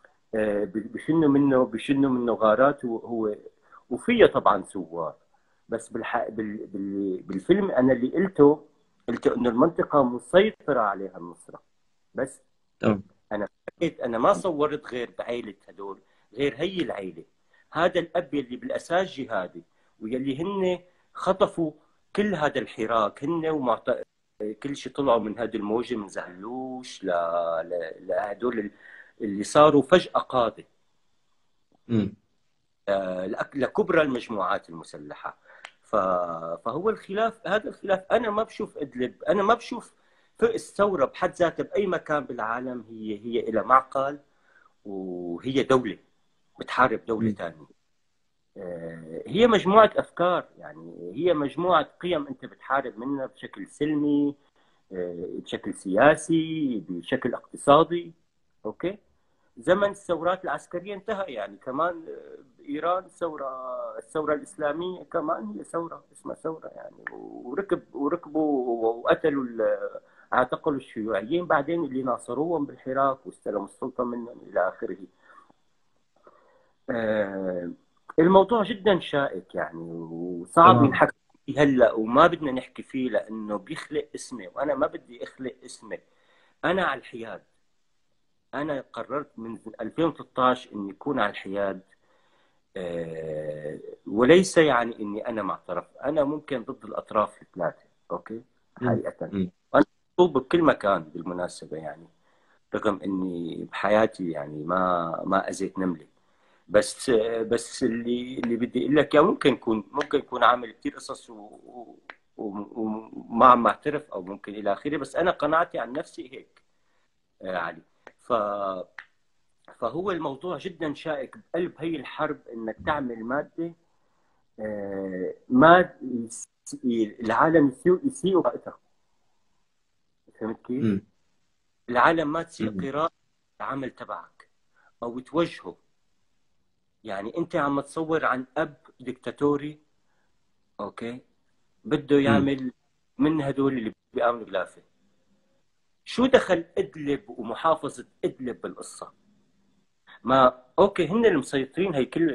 بشنوا منه غارات. هو وفيه طبعا ثوار. بس بالفيلم انا اللي قلته انه المنطقه مسيطره عليها النصره بس. تمام. انا ما صورت غير بعائله هدول، غير هي العائله، هذا الاب اللي بالاساس جهادي، ويلي هن خطفوا كل هذا الحراك، هن كل شيء طلعوا من هذه الموجه من زهلوش لهدول اللي صاروا فجاه قاده امم. لكبرى المجموعات المسلحه. فهو الخلاف، هذا الخلاف انا ما بشوف ادلب، انا ما بشوف الثوره بحد ذاتها باي مكان بالعالم هي الى معقل، وهي دوله بتحارب دوله ثانيه. هي مجموعه افكار، يعني هي مجموعه قيم انت بتحارب منها بشكل سلمي، بشكل سياسي، بشكل اقتصادي. اوكي، زمن الثورات العسكريه انتهى. يعني كمان بايران الثوره الاسلاميه كمان هي ثوره، اسمها ثوره يعني. وركبوا وقتلوا اعتقلوا الشيوعيين بعدين اللي ناصروهم بالحراك واستلموا السلطه منهم الى اخره. الموضوع جدا شائك يعني، وصعب تمام. ينحكى فيه هلا، وما بدنا نحكي فيه لانه بيخلق اسمه، وانا ما بدي اخلق اسمه. انا على الحياد. انا قررت من 2013 اني اكون على الحياد. وليس يعني اني انا مع طرف، انا ممكن ضد الاطراف الثلاثه. اوكي، امم. حقيقه امم. وانا مطلوب بكل مكان بالمناسبه يعني، رغم اني بحياتي يعني ما اذيت نمله. بس اللي بدي اقول لك اياه، ممكن يكون عامل كثير قصص وما عم اعترف، او ممكن الى اخره. بس انا قناعتي عن نفسي هيك علي. ف فهو الموضوع جدا شائك بقلب هي الحرب، انك تعمل ماده ما العالم يسيء قراءتها. فهمت كيف؟ امم. العالم ما تسيء امم. قراءة العمل تبعك او توجهه. يعني انت عم تصور عن اب ديكتاتوري، اوكي، بده امم. يعمل من هدول اللي بيآمنوا بلافه. شو دخل ادلب ومحافظه ادلب بالقصه؟ ما اوكي، هن المسيطرين، هي كل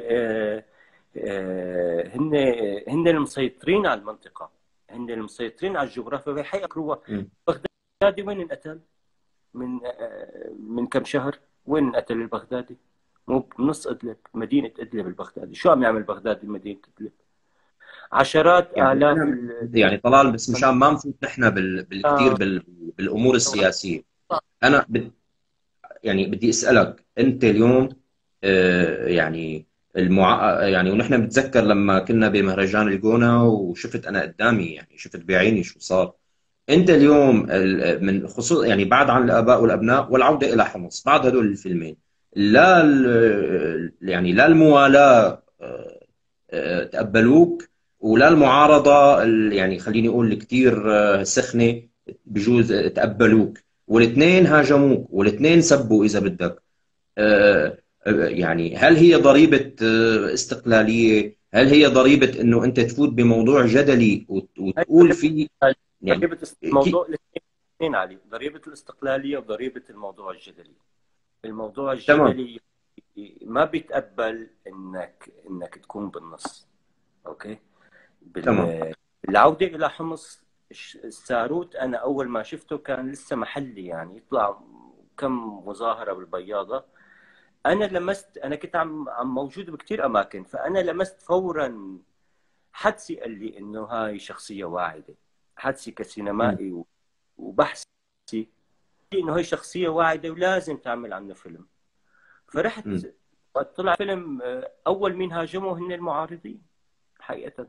هن المسيطرين على المنطقه، هن المسيطرين على الجغرافيا. وهي حيقروا امم. بغدادي وين انقتل؟ من كم شهر وين انقتل البغدادي؟ مو بنص ادلب، مدينه ادلب البغدادي. شو عم يعمل بغدادي بمدينه ادلب؟ عشرات يعني الاف انا يعني طلال، بس مشان ما نفوت نحن بالكثير آه، بالامور السياسيه. انا يعني بدي اسالك انت اليوم، يعني يعني ونحن بتذكر لما كنا بمهرجان الجونة وشفت انا قدامي، يعني شفت بعيني شو صار. انت اليوم من خصوص يعني بعد عن الاباء والابناء والعوده الى حمص، بعد هدول الفيلمين، لا يعني لا الموالاه تقبلوك، ولا المعارضه يعني خليني اقول كثير سخنه بجوز تقبلوك، والاثنين هاجموك والاثنين سبوا اذا بدك. يعني هل هي ضريبه استقلاليه؟ هل هي ضريبه انه انت تفوت بموضوع جدلي هي وتقول فيه يعني ضريبه الموضوع الاثنين علي، ضريبه الاستقلاليه وضريبه الموضوع الجدلي. الموضوع تمام. الجدلي ما بيتقبل انك تكون بالنص. اوكي، تمام. بالعوده الى حمص الساروت انا اول ما شفته كان لسه محلي، يعني يطلع كم مظاهره بالبياضه. انا لمست، انا كنت عم موجود بكثير اماكن، فانا لمست فورا. حدسي قال لي انه هاي شخصيه واعده، حدسي مم. كسينمائي وبحثي انه هاي شخصيه واعده ولازم تعمل عنه فيلم. فرحت مم. وقت طلع فيلم، اول مين هاجمه هن المعارضين حقيقه.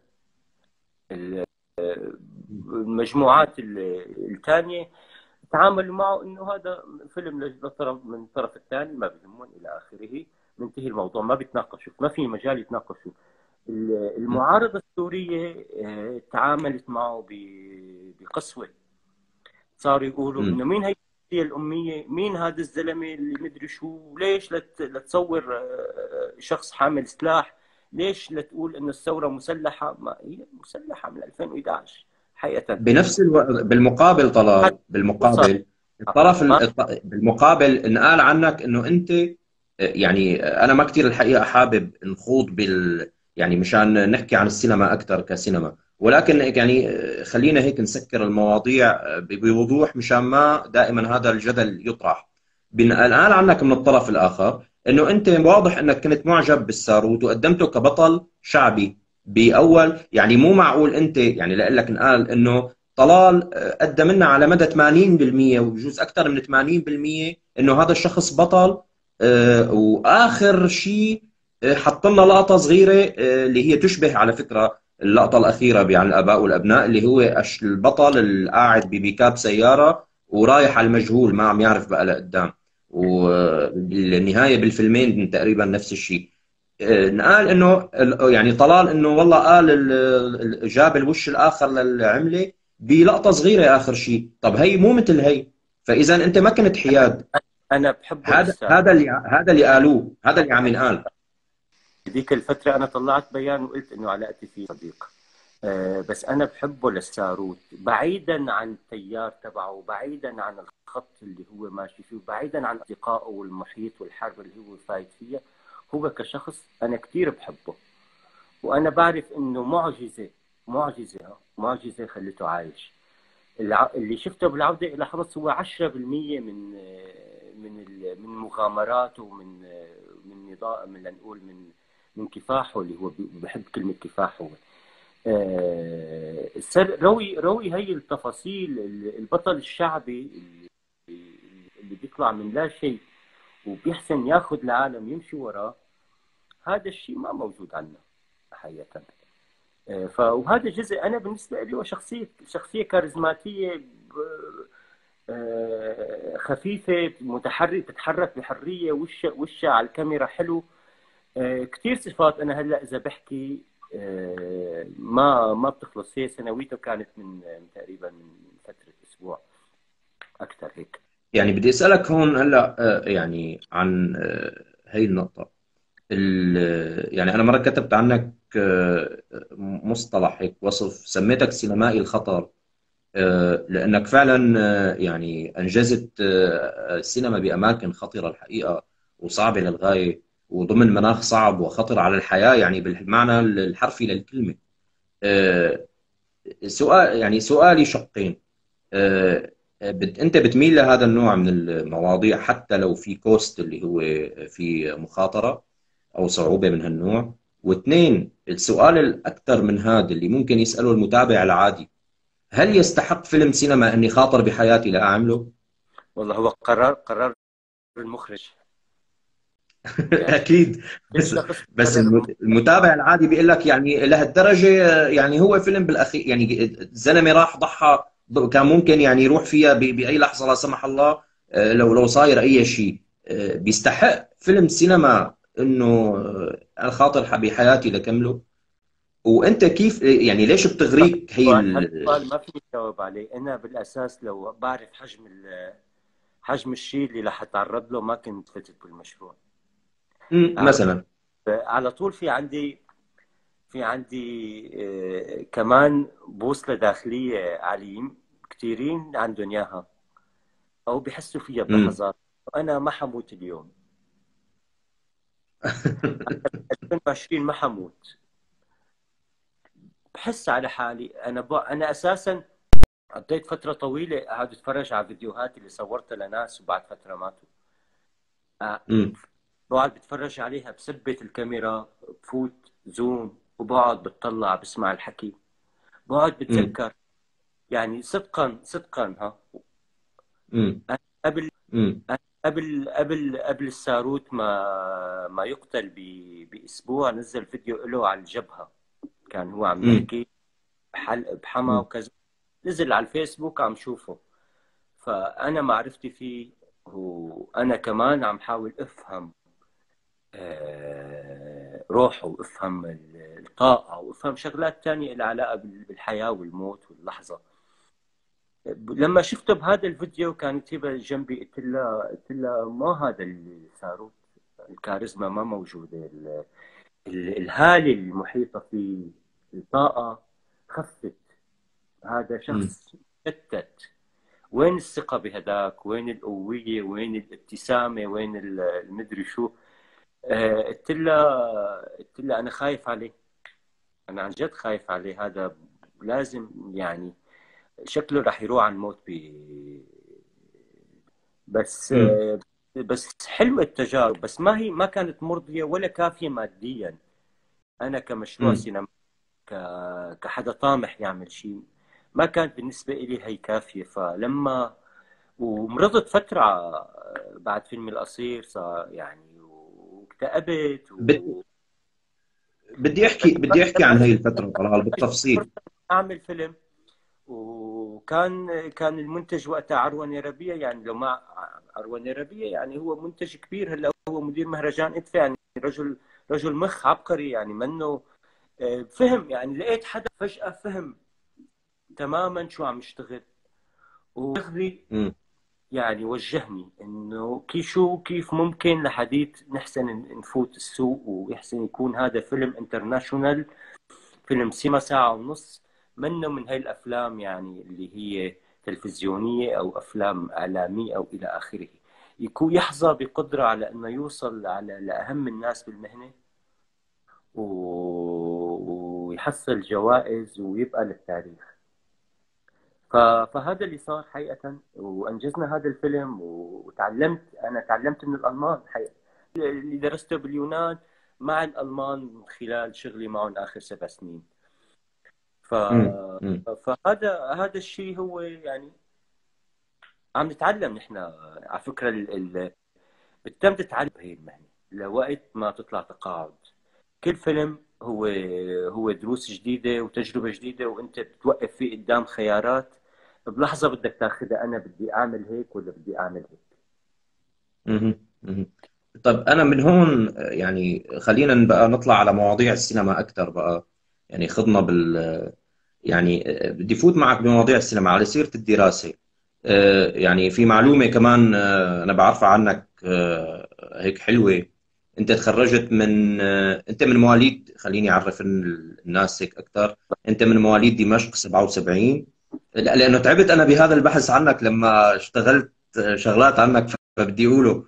المجموعات الثانيه تعاملوا معه انه هذا فيلم للطرف من الطرف الثاني، ما بيهمون الى اخره، منتهي الموضوع، ما بيتناقشوا، ما في مجال يتناقشوا. مم. المعارضه السوريه تعاملت معه بقسوه. صاروا يقولوا مم. انه مين هي الشخصيه الاميه، مين هذا الزلمه اللي مدري شو، ليش لتصور شخص حامل سلاح، ليش لتقول انه الثوره مسلحه، ما هي مسلحه من 2011 حقيقه. بنفس الوقت بالمقابل طلال، وصار بالمقابل الطرف ما بالمقابل انقال عنك انه انت يعني انا ما كثير الحقيقه حابب نخوض يعني مشان نحكي عن السينما اكثر كسينما، ولكن يعني خلينا هيك نسكر المواضيع بوضوح مشان ما دائما هذا الجدل يطرح. بنقال عنك من الطرف الاخر انه انت واضح انك كنت معجب بالساروت وقدمته كبطل شعبي باول، يعني مو معقول انت يعني لك نقال انه طلال قدم لنا على مدى 80% وبجوز اكثر من 80% انه هذا الشخص بطل، واخر شيء حط لنا لقطه صغيره اللي هي تشبه على فكره اللقطه الاخيره عن الاباء والابناء، اللي هو البطل القاعد ببيكاب سياره ورايح على المجهول ما عم يعرف بقى لقدام، وبالنهايه بالفيلمين تقريبا نفس الشيء. نقال انه يعني طلال انه والله قال جاب الوش الاخر للعمله بلقطه صغيره اخر شيء، طب هي مو مثل هي، فاذا انت ما كنت حياد. انا بحبه هذا للساروت. هذا اللي قالوه، هذا اللي عم ينقال. ذيك الفتره انا طلعت بيان وقلت انه علاقتي فيه صديق، بس انا بحبه للساروت، بعيدا عن التيار تبعه، بعيدا عن الخط اللي هو ماشي فيه، بعيدا عن اصدقائه والمحيط والحرب اللي هو فايت فيها. هو كشخص انا كثير بحبه، وانا بعرف انه معجزه، معجزه خلته عايش. اللي شفته بالعوده الى حرص هو 10% من مغامراته، من نضال، من لنقول من كفاحه، اللي هو بحب كلمه كفاح. هو روي هي التفاصيل. البطل الشعبي اللي بيطلع من لا شيء وبيحسن ياخذ العالم يمشي وراه، هذا الشيء ما موجود عندنا حقيقة. وهذا جزء انا بالنسبه لي هو شخصيه كاريزماتيه، خفيفه، متحرك، تتحرك بحريه، وشها على الكاميرا حلو. كثير صفات. انا هلا اذا بحكي ما بتخلص. هي سنويته كانت من تقريبا من فتره اسبوع، اكثر هيك. يعني بدي اسالك هون هلا يعني عن هي النقطه. يعني انا مره كتبت عنك مصطلح هيك وصف، سميتك سينمائي الخطر، لأنك فعلا يعني أنجزت السينما بأماكن خطرة الحقيقة وصعبة للغاية، وضمن مناخ صعب وخطر على الحياة يعني بالمعنى الحرفي للكلمة. آه، سؤالي شقين. أنت بتميل لهذا النوع من المواضيع حتى لو في كوست اللي هو في مخاطرة أو صعوبة من هالنوع؟ واثنين، السؤال الأكثر من هذا اللي ممكن يسأله المتابع العادي: هل يستحق فيلم سينما اني خاطر بحياتي لاعمله؟ والله هو قرار المخرج. يعني اكيد. كل بس شخص بس قرر. المتابع العادي بيقول لك يعني لهالدرجه، يعني هو فيلم بالاخير يعني الزلمه راح ضحى، كان ممكن يعني يروح فيها باي لحظه لا سمح الله، لو صاير اي شيء، بيستحق فيلم سينما انه انا خاطر بحياتي لكمله؟ وانت كيف يعني ليش بتغريك هي هذا السؤال ما فيني اجاوب عليه. انا بالاساس لو بعرف حجم الشيء اللي رح اتعرض له ما كنت فتت بالمشروع. على مثلا. على طول في عندي كمان بوصلة داخلية عليم، كثيرين عندهم اياها او بحسوا فيها امم بلحظات. انا ما حموت اليوم، 2020 ما حموت. بحس على حالي انا اساسا قضيت فترة طويلة قاعد اتفرج على فيديوهات اللي صورتها لناس وبعد فترة ماتوا. آه، امم بقعد بتفرج عليها، بثبت الكاميرا، بفوت زوم وبقعد بتطلع بسمع الحكي، بقعد امم بتذكر. يعني صدقا صدقا ها، امم أنا قبل امم أنا قبل الساروت ما يقتل باسبوع، نزل فيديو له على الجبهة. كان هو عم امم يحكي بحما وكذا، نزل على الفيسبوك عم شوفه. فأنا معرفتي فيه، وأنا كمان عم حاول أفهم روحه، وأفهم الطاقة، وأفهم شغلات تانية لها علاقة بالحياة والموت واللحظة. لما شفته بهذا الفيديو كانت هبة جنبي، قلت لها ما هذا اللي صاروت، الكاريزما ما موجودة، الهالة المحيطة فيه، الطاقة خفت، هذا امم شخص شتت. وين الثقة بهداك؟ وين القوية؟ وين الابتسامة؟ وين المدري شو؟ قلت لها أنا خايف عليه، أنا عن جد خايف عليه. هذا لازم يعني شكله راح يروح عن الموت بس امم بس حلوة التجارب، بس ما كانت مرضية ولا كافية ماديا. أنا كمشروع امم سينما، كحدا طامح يعمل شيء، ما كانت بالنسبة إلي هي كافية. فلما ومرضت فترة بعد فيلم القصير، صار يعني واكتئبت بدي احكي عن هي لما الفترة طلال بالتفصيل. فرصة أعمل فيلم. كان المنتج وقتها عروة ربيع، يعني لو ما عروة ربيع يعني هو منتج كبير، هلا هو مدير مهرجان ادفع، يعني رجل مخ عبقري، يعني منه فهم. يعني لقيت حدا فجأة فهم تماما شو عم يشتغل وشغلي، امم يعني وجهني انه كيف ممكن لحديث نحسن نفوت السوق، ويحسن يكون هذا فيلم انترناشونال، فيلم سيما ساعة ونص، منه من هاي الافلام يعني اللي هي تلفزيونية او افلام اعلامية او الى اخره. يكون يحظى بقدرة على انه يوصل لاهم الناس بالمهنة، ويحصل جوائز ويبقى للتاريخ. فهذا اللي صار حقيقة، وأنجزنا هذا الفيلم. أنا تعلمت من الألمان حقيقة، اللي درسته باليونان مع الألمان من خلال شغلي معهم آخر 7 سنين. ف... امم فهذا الشيء هو يعني عم نتعلم نحن. على فكرة بتتم تتعلم هي المهنة لوقت ما تطلع تقاعد. كل فيلم هو دروس جديدة وتجربة جديدة، وانت بتوقف فيه قدام خيارات بلحظة بدك تاخذها، انا بدي اعمل هيك ولا بدي اعمل هيك. مهم. طب أنا من هون يعني خلينا بقى نطلع على مواضيع السينما أكثر بقى. يعني خضنا يعني بدي فوت معك بمواضيع السينما على سيرة الدراسة. يعني في معلومة كمان أنا بعرفها عنك هيك حلوة. أنت تخرجت من أنت من مواليد، خليني أعرف الناس هيك أكثر. أنت من مواليد دمشق 77. لأنه تعبت أنا بهذا البحث عنك لما اشتغلت شغلات عنك، فبدي أقوله.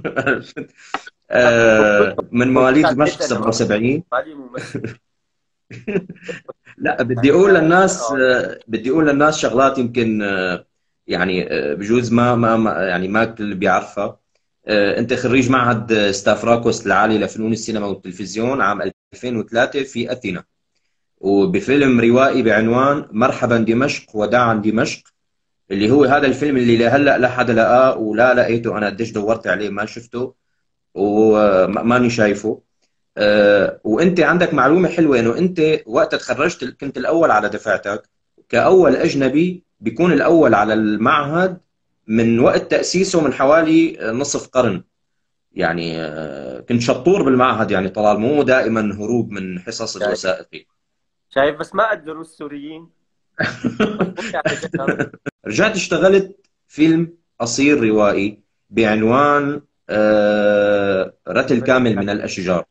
من مواليد دمشق تعبت انا 77. مالي ممثل لا، بدي يعني. اقول انا للناس بدي اقول للناس شغلات يمكن يعني بجوز يعني ما الكل بيعرفها. انت خريج معهد ستافراكوس العالي لفنون السينما والتلفزيون عام 2003 في اثينا، وبفيلم روائي بعنوان مرحبا دمشق وداعا دمشق، اللي هو هذا الفيلم اللي لهلا لا حدا لقاه ولا لقيته. انا قديش دورت عليه ما شفته وماني شايفه. وانت عندك معلومه حلوه انه انت وقت تخرجت كنت الاول على دفعتك، كاول اجنبي بيكون الاول على المعهد من وقت تاسيسه من حوالي نصف قرن. يعني كنت شطور بالمعهد يعني طلال، مو دائما هروب من حصص شايف الوثائقي. شايف بس ما قدروا السوريين. مضبوط على جد. رجعت اشتغلت فيلم قصير روائي بعنوان رتل كامل من الاشجار.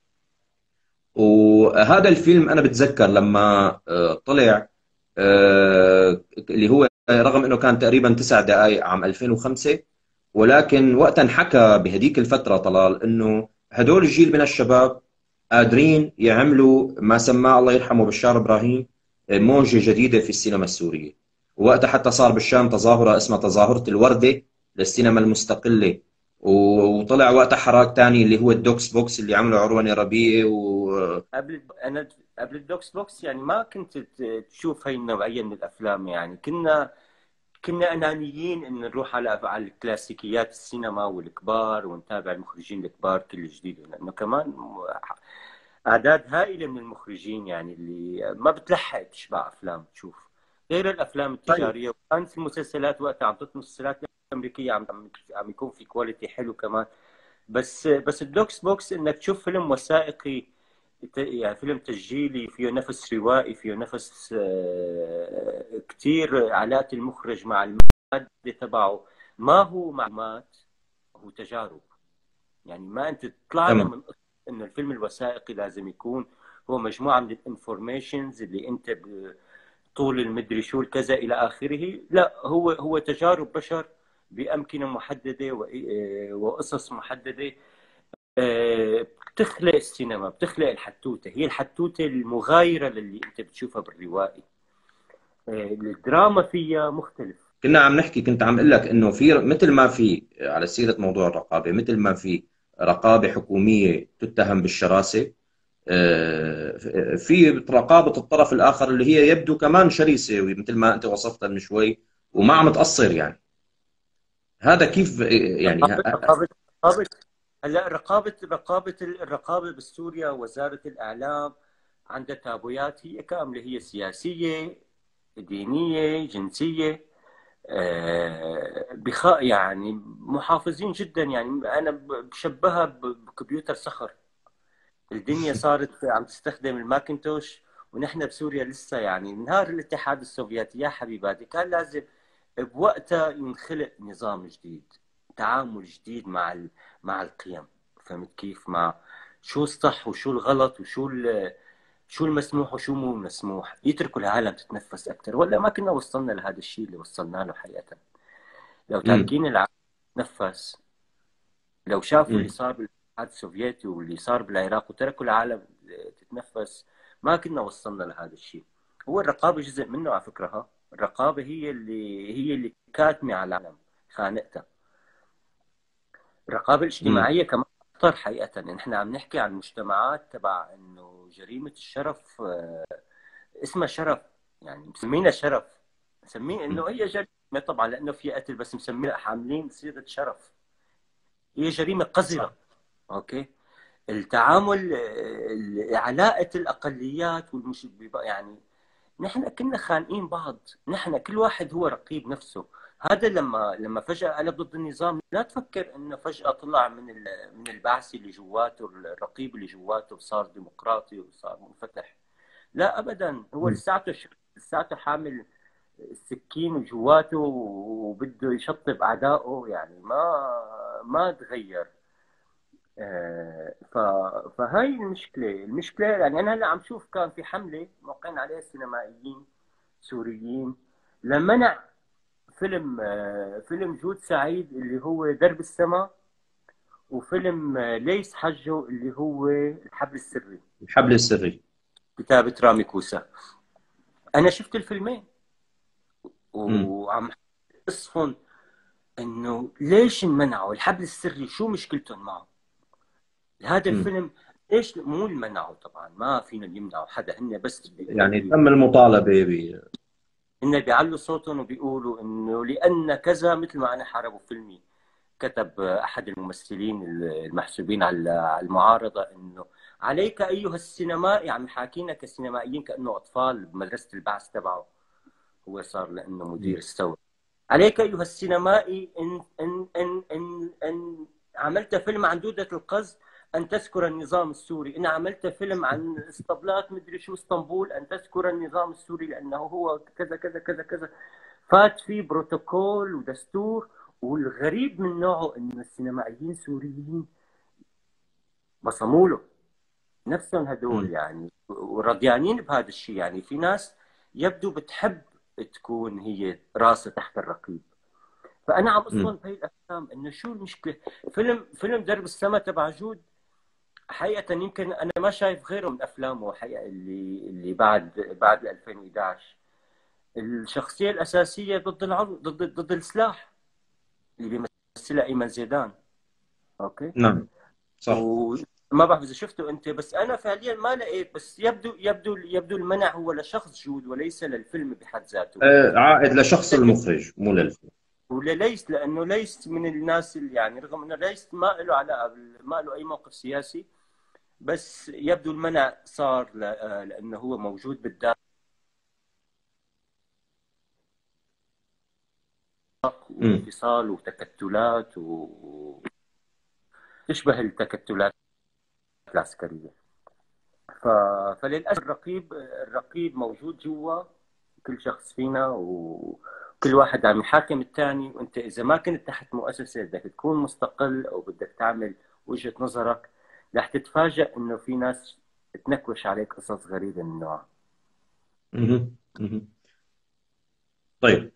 وهذا الفيلم انا بتذكر لما طلع، اللي هو رغم انه كان تقريبا 9 دقائق عام 2005، ولكن وقتها انحكى بهديك الفتره طلال انه هدول الجيل من الشباب قادرين يعملوا ما سماه الله يرحمه بشار ابراهيم موجه جديده في السينما السوريه. ووقتها حتى صار بالشام تظاهرة اسمها تظاهرة الوردة للسينما المستقلة. وطلع وقتها حراك تاني اللي هو الدوكس بوكس اللي عمله عروة ربيع انا قبل الدوكس بوكس يعني ما كنت تشوف هاي النوعيه من الافلام، يعني كنا انانيين ان نروح على الكلاسيكيات السينما والكبار ونتابع المخرجين الكبار كل جديد، لانه كمان اعداد هائله من المخرجين يعني اللي ما بتلحق تشبع افلام تشوف، غير الافلام طيب. التجاريه. وكانت المسلسلات وقتها عم تطلع مسلسلات امريكيه عم يكون في كواليتي حلو كمان. بس الدوكس بوكس انك تشوف فيلم وثائقي، يعني فيلم تسجيلي فيه نفس روائي، فيه نفس كثير علاقة المخرج مع المادة تبعه، ما هو معلومات، هو تجارب. يعني ما انت طلعنا تمام. من انه الفيلم الوثائقي لازم يكون هو مجموعة من الانفورميشنز اللي انت طول المدري شو الكذا الى اخره. لا، هو تجارب بشر بامكنه محدده وقصص محدده. بتخلق السينما، بتخلق الحتوته، هي الحتوته المغايره للي انت بتشوفها بالروائي. الدراما فيها مختلف. كنا عم نحكي، كنت عم اقول لك انه في مثل ما في على سيرة موضوع الرقابة، مثل ما في رقابة حكومية تتهم بالشراسة، في رقابة الطرف الآخر اللي هي يبدو كمان شرسة مثل ما أنت وصفتها من شوي، وما عم تقصر يعني. هذا كيف يعني رقابه رقابه رقابه هلا الرقابه بسوريا، وزاره الاعلام عندها تابويات هي كامله، هي سياسيه، دينيه، جنسيه. يعني محافظين جدا. يعني انا بشبهها بكمبيوتر صخر. الدنيا صارت عم تستخدم الماكنتوش، ونحن بسوريا لسه يعني نهار الاتحاد السوفيتي يا حبيباتي كان لازم بوقتها ينخلق نظام جديد، تعامل جديد مع القيم. فهمت كيف؟ مع شو الصح وشو الغلط وشو شو المسموح وشو مو مسموح، يتركوا العالم تتنفس اكثر. ولا ما كنا وصلنا لهذا الشيء اللي وصلنا له حقيقه. لو امم تاركين العالم تتنفس، لو شافوا اللي امم صار بالاتحاد السوفيتي واللي صار بالعراق وتركوا العالم تتنفس، ما كنا وصلنا لهذا الشيء. هو الرقابة جزء منه على فكرة. ها، الرقابة هي اللي كاتمة على العالم، خانقتها. الرقابة امم الاجتماعية كمان أخطر حقيقة. نحن عم نحكي عن مجتمعات تبع إنه جريمة الشرف، اسمها شرف، يعني مسمينها شرف، مسمين إنه هي جريمة طبعا لأنه في قتل، بس مسمينها حاملين صيغة شرف. هي جريمة صح. قذرة. اوكي. التعامل، علاقة الأقليات يعني نحن كنا خانقين بعض، نحن كل واحد هو رقيب نفسه. هذا لما فجأة قلب ضد النظام، لا تفكر انه فجأة طلع من البعث اللي جواته، الرقيب اللي جواته صار ديمقراطي وصار منفتح. لا ابدا، هو مم. لساته حامل السكين جواته وبده يشطب اعدائه، يعني ما تغير. فهاي المشكله يعني انا هلا عم شوف كان في حمله موقعين عليها السينمائيين سوريين لمنع فيلم جود سعيد اللي هو درب السماء، وفيلم ليس حجه اللي هو الحبل السري، الحبل السري. كتابة رامي كوسا. انا شفت الفيلمين امم وعم اصفن انه ليش منعوا الحبل السري، شو مشكلتهم معه هذا امم الفيلم؟ ليش مو منعوا؟ طبعا ما فينا يمنعوا حدا، هن بس يعني تم المطالبة هن بيعلوا صوتهم وبيقولوا انه لان كذا، مثل ما انا حاربوا فيلمي كتب احد الممثلين المحسوبين على المعارضه انه عليك ايها السينمائي، عم حاكينا كسينمائيين كانه اطفال بمدرسه البعث تبعه، هو صار لانه مدير الثوره. عليك ايها السينمائي ان عملت فيلم عن دوده القز ان تذكر النظام السوري، ان عملت فيلم عن اسطبلات مدري شو اسطنبول ان تذكر النظام السوري لانه هو كذا كذا كذا كذا. فات في بروتوكول ودستور. والغريب من نوعه انه السينمائيين سوريين بصموا له نفسهم هدول، امم يعني ورضيانين بهذا الشيء. يعني في ناس يبدو بتحب تكون هي راسه تحت الرقيب. فانا عم اصفن امم بهي الافلام انه شو المشكله. فيلم درب السما تبع جود، حقيقه يمكن انا ما شايف غيره من افلامه حقيقه اللي بعد 2011. الشخصيه الاساسيه ضد العرض، ضد السلاح اللي بيمثلها ايمن زيدان. اوكي. نعم صح. وما بعرف اذا شفته انت، بس انا فعليا ما لقيت، بس يبدو المنع هو لشخص جود وليس للفيلم بحد ذاته. عائد لشخص المخرج مو للفيلم. وليس لانه ليس من الناس اللي يعني، رغم انه ليس ما له علاقه ما له اي موقف سياسي، بس يبدو المنع صار لانه هو موجود بالدار امم. وانفصال وتكتلات تشبه التكتلات العسكريه. ف... فللاسف الرقيب موجود جوا كل شخص فينا، وكل واحد عم يحاكم الثاني. وانت اذا ما كنت تحت مؤسسه بدك تكون مستقل او بدك تعمل وجهه نظرك، رح تتفاجئ انه في ناس تنكوش عليك قصص غريبه من نوعها. مهم. مهم. طيب.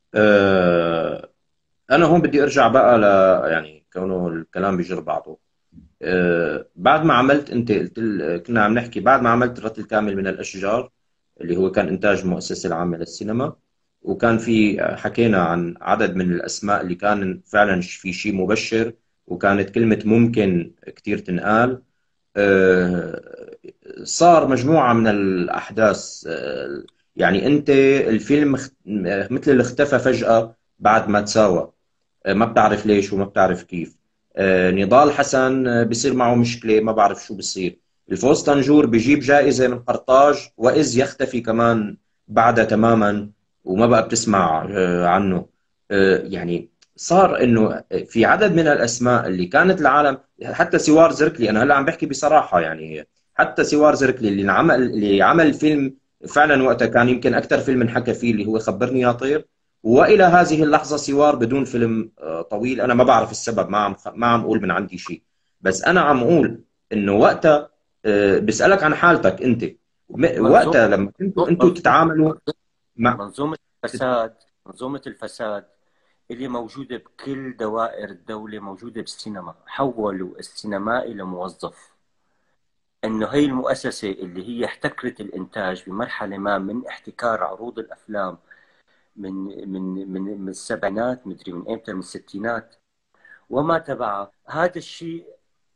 انا هون بدي ارجع بقى يعني كونه الكلام بيجر بعضه. بعد ما عملت انت قلت كنا عم نحكي بعد ما عملت الرتل كامل من الاشجار اللي هو كان انتاج المؤسسه العامه للسينما، وكان في حكينا عن عدد من الاسماء اللي كان فعلا في شيء مبشر، وكانت كلمه ممكن كثير تنقال. آه، صار مجموعه من الاحداث. يعني انت الفيلم مثل اللي اختفى فجاه بعد ما تساوى. ما بتعرف ليش وما بتعرف كيف. نضال حسن بصير معه مشكلة ما بعرف شو بصير. الفوز طنجور بجيب جائزة من قرطاج وإذ يختفي كمان بعدها تماما، وما بقى بتسمع عنه. يعني صار انه في عدد من الاسماء اللي كانت العالم، حتى سوار زركلي، انا هلا عم بحكي بصراحه يعني، حتى سوار زركلي اللي عمل الفيلم فعلا وقتها كان يمكن اكثر فيلم انحكى فيه اللي هو خبرني يا طير. والى هذه اللحظه سوار بدون فيلم طويل. انا ما بعرف السبب، ما عم اقول من عندي شيء، بس انا عم اقول انه وقتها بسالك عن حالتك انت. منظومه وقتها لما انتوا منظومه تتعاملوا مع. منظومه الفساد، منظومه الفساد اللي موجوده بكل دوائر الدوله موجوده بالسينما. حولوا السينمائي لموظف. انه هي المؤسسه اللي هي احتكرت الانتاج بمرحله ما من احتكار عروض الافلام من من السبعينات، مدري من امتى، من الستينات وما تبعها. هذا الشيء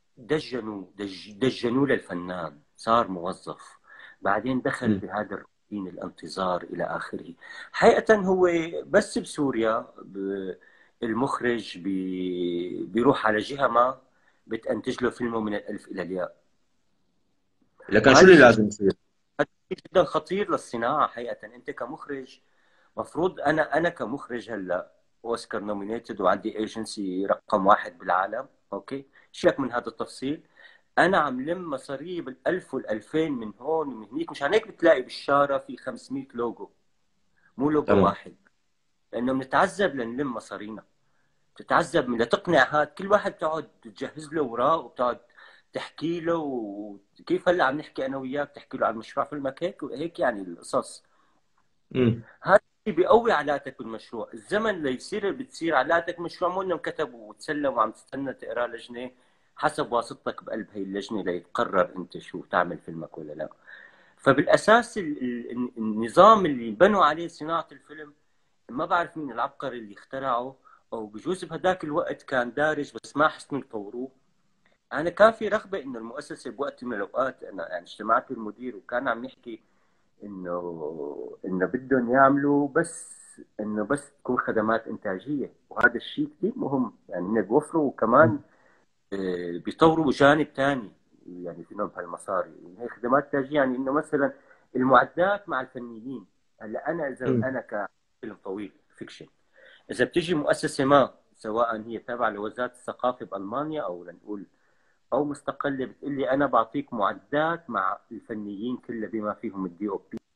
دجنوا للفنان، صار موظف. بعدين دخل م. بهذا الروتين، الانتظار الى اخره. حقيقه هو بس بسوريا المخرج بيروح على جهه ما بتنتج له فيلمه من الالف الى الياء. لكن شو وهذا اللي الشيء لازم يصير؟ جدا خطير للصناعه. حقيقه انت كمخرج مفروض، انا كمخرج هلا اوسكار نومينيتد وعندي ايجنسي رقم واحد بالعالم، اوكي، شيك من هذا التفصيل. انا عم لم مصاري بالالف والالفين من هون ومن هنيك. مشان هيك بتلاقي بالشاره في 500 لوجو، مو لوجو تمام. واحد، لانه بنتعذب لنلم مصارينا. بتتعذب من لتقنع هاد، كل واحد بتقعد تجهز له اوراق وبتقعد تحكي له. وكيف هلا عم نحكي انا وياك تحكي له عن مشروع فيلمك هيك وهيك، يعني القصص. م. هذا بيقوي علاقتك بالمشروع. الزمن اللي بتصير علاقتك مشروع مو انه انكتب وتسلم وعم تستنى تقرا لجنه حسب واسطتك بقلب هي اللجنه ليتقرر انت شو تعمل فيلمك ولا لا. فبالاساس النظام اللي بنوا عليه صناعه الفيلم، ما بعرف مين العبقري اللي اخترعه، او بجوز بهداك الوقت كان دارج بس ما حسنوا يطوروه. انا كان في رغبه انه المؤسسه بوقت من الاوقات، انا يعني اجتمعت بالمدير وكان عم يحكي انه بدهم يعملوا بس تكون خدمات انتاجيه. وهذا الشيء كثير مهم، يعني انه بيوفروا وكمان بيطوروا جانب ثاني يعني فيهم بهالمصاري. هي خدمات انتاجيه، يعني انه مثلا المعدات مع الفنيين. هلا انا اذا م. انا كفيلم طويل فيكشن، اذا بتيجي مؤسسه ما سواء هي تابعه لوزاره الثقافه بالمانيا او لنقول او مستقله، بتقول لي انا بعطيك معدات مع الفنيين كلها بما فيهم الدي او بي،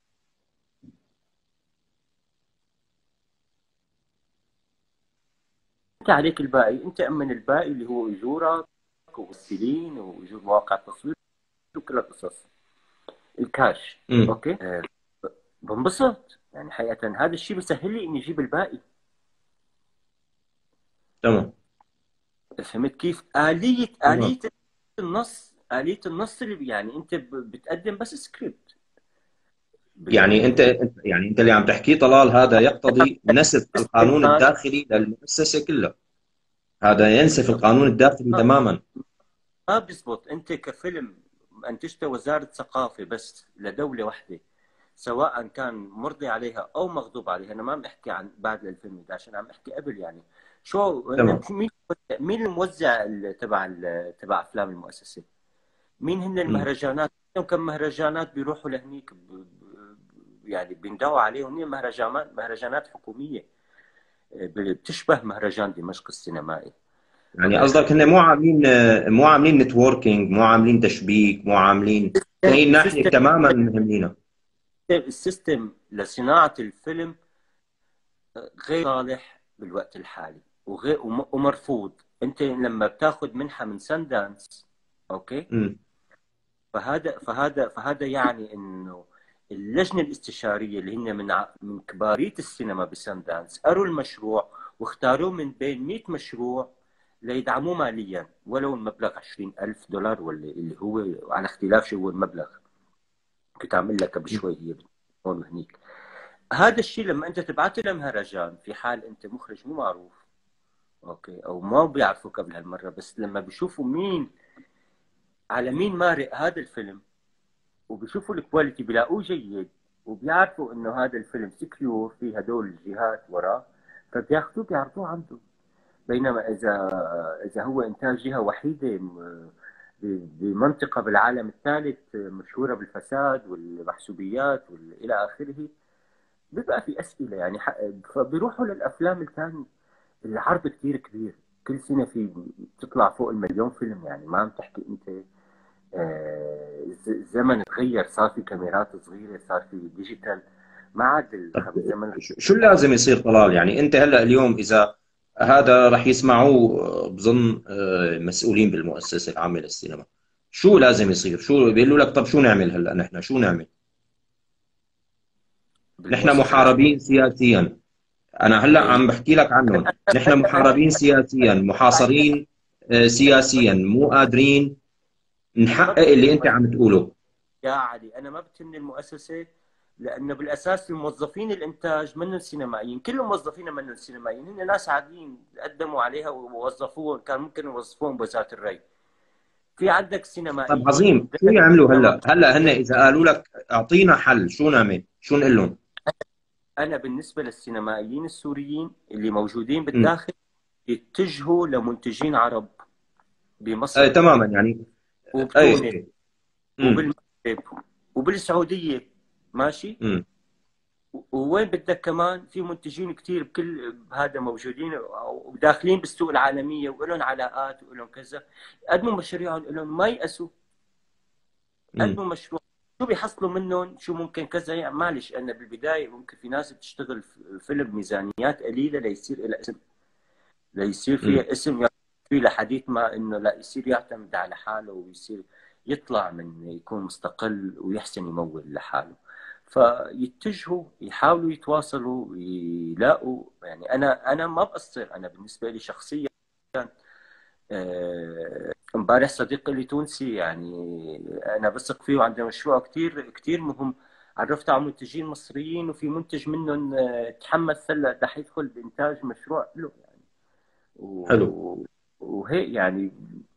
انت عليك الباقي، انت امن الباقي اللي هو اجورك وممثلين واجور مواقع التصوير وكل القصص الكاش. م. اوكي. بنبسط يعني. حقيقه هذا الشيء بيسهل لي اني اجيب الباقي. تمام. فهمت كيف؟ آلية تمام. النص، اللي يعني انت بتقدم بس سكريبت. يعني انت اللي عم تحكيه طلال هذا يقتضي نسف القانون الداخلي للمؤسسه كلها. هذا ينسف القانون الداخلي تماما. ما بيزبط. انت كفيلم انتجته وزاره ثقافه بس لدوله واحده، سواء كان مرضي عليها او مغضوب عليها. انا ما عم بحكي عن بعد 2011، انا عم بحكي قبل. يعني شو تمام. مين الموزع تبع افلام المؤسسه؟ مين هن مم. المهرجانات؟ كم مهرجانات بيروحوا لهنيك يعني بيندعوا عليهم. هي مهرجانات حكوميه بتشبه مهرجان دمشق السينمائي. يعني قصدك هن مو عاملين نتوركينج، مو عاملين تشبيك، مو عاملين هي الناحيه السيستم تماما مهمينها. السيستم لصناعه الفيلم غير صالح بالوقت الحالي، وغير ومرفوض. انت لما بتاخذ منحه من ساندانس، اوكي، مم. فهذا يعني انه اللجنه الاستشاريه اللي هن من كباريه السينما بساندانس قروا المشروع واختاروه من بين 100 مشروع ليدعموه ماليا، ولو المبلغ $20,000 ولا اللي هو على اختلاف شو هو المبلغ. كنت عامل لك قبل شوي هي هون وهنيك. هذا الشيء لما انت تبعته لمهرجان، في حال انت مخرج مو معروف، اوكي، او ما بيعرفوا قبل هالمره، بس لما بيشوفوا على مين مارق هذا الفيلم، وبيشوفوا الكواليتي بيلاقوه جيد، وبيعرفوا انه هذا الفيلم سكيور في هدول الجهات وراه، فبياخذوه بيعرضوه عنده. بينما اذا هو انتاج جهه وحيده بمنطقه بالعالم الثالث مشهوره بالفساد والمحسوبيات والى اخره، بيبقى في اسئله يعني. فبيروحوا للافلام الثانيه. العرض كثير كبير، كل سنه بتطلع فوق المليون فيلم. يعني ما عم تحكي انت الزمن تغير، صار في كاميرات صغيره، صار في ديجيتال، ما عاد طب زمن. شو لازم يصير طلال؟ يعني انت هلا اليوم اذا هذا رح يسمعوه بظن مسؤولين بالمؤسسه العامه للسينما، شو لازم يصير؟ شو بيقولوا لك؟ طب شو نعمل هلا؟ نحن شو نعمل؟ نحن بالمؤسسه العامه. محاربين سياسيا. انا هلا إيه، عم بحكي لك عنهم. نحن انا محاربين سياسيا، محاصرين سياسيا، مو قادرين انا ما نحقق بتهمني اللي انت المؤسسه عم تقوله. يا علي، انا ما بتهمني المؤسسه، لانه بالاساس الموظفين الانتاج منهم سينمائيين، كل موظفين منهم سينمائيين، هن ناس عاديين قدموا عليها ووظفوهم، كان ممكن يوظفوهم بوزاره الري. في عندك طب سينمائيين عظيم، شو يعملوا هلا هن اذا قالوا لك اعطينا حل، شو نعمل؟ شو نقول لهم؟ انا بالنسبه للسينمائيين السوريين اللي موجودين امم. بالداخل يتجهوا لمنتجين عرب بمصر تماما يعني. وبتونس اي. امم. وبالمغرب وبالسعوديه، ماشي. امم. ووين بدك كمان في منتجين كثير بكل هذا موجودين وداخلين بالسوق العالميه، ولهم علاقات ولهم كذا. قدموا مشاريعهم لهم، ما يأسوا. امم. قدموا مشروع، شو بيحصلوا منهم، شو ممكن كذا. يعني معلش، انا بالبدايه ممكن في ناس بتشتغل فيلم ميزانيات قليله ليصير لها اسم، ليصير امم. فيها اسم فيه لحديث ما انه لا يصير يعتمد على حاله، ويصير يطلع من يكون مستقل ويحسن يمول لحاله. فيتجهوا يحاولوا يتواصلوا ويلاقوا. يعني انا ما بقصر. انا بالنسبه لي شخصيا امبارح صديقي لي تونسي، يعني انا بثق فيه وعنده مشروع كثير كثير مهم، عرفته على منتجين مصريين، وفي منتج منهم تحمس هلا رح يدخل بانتاج مشروع له يعني. حلو. وهيك يعني،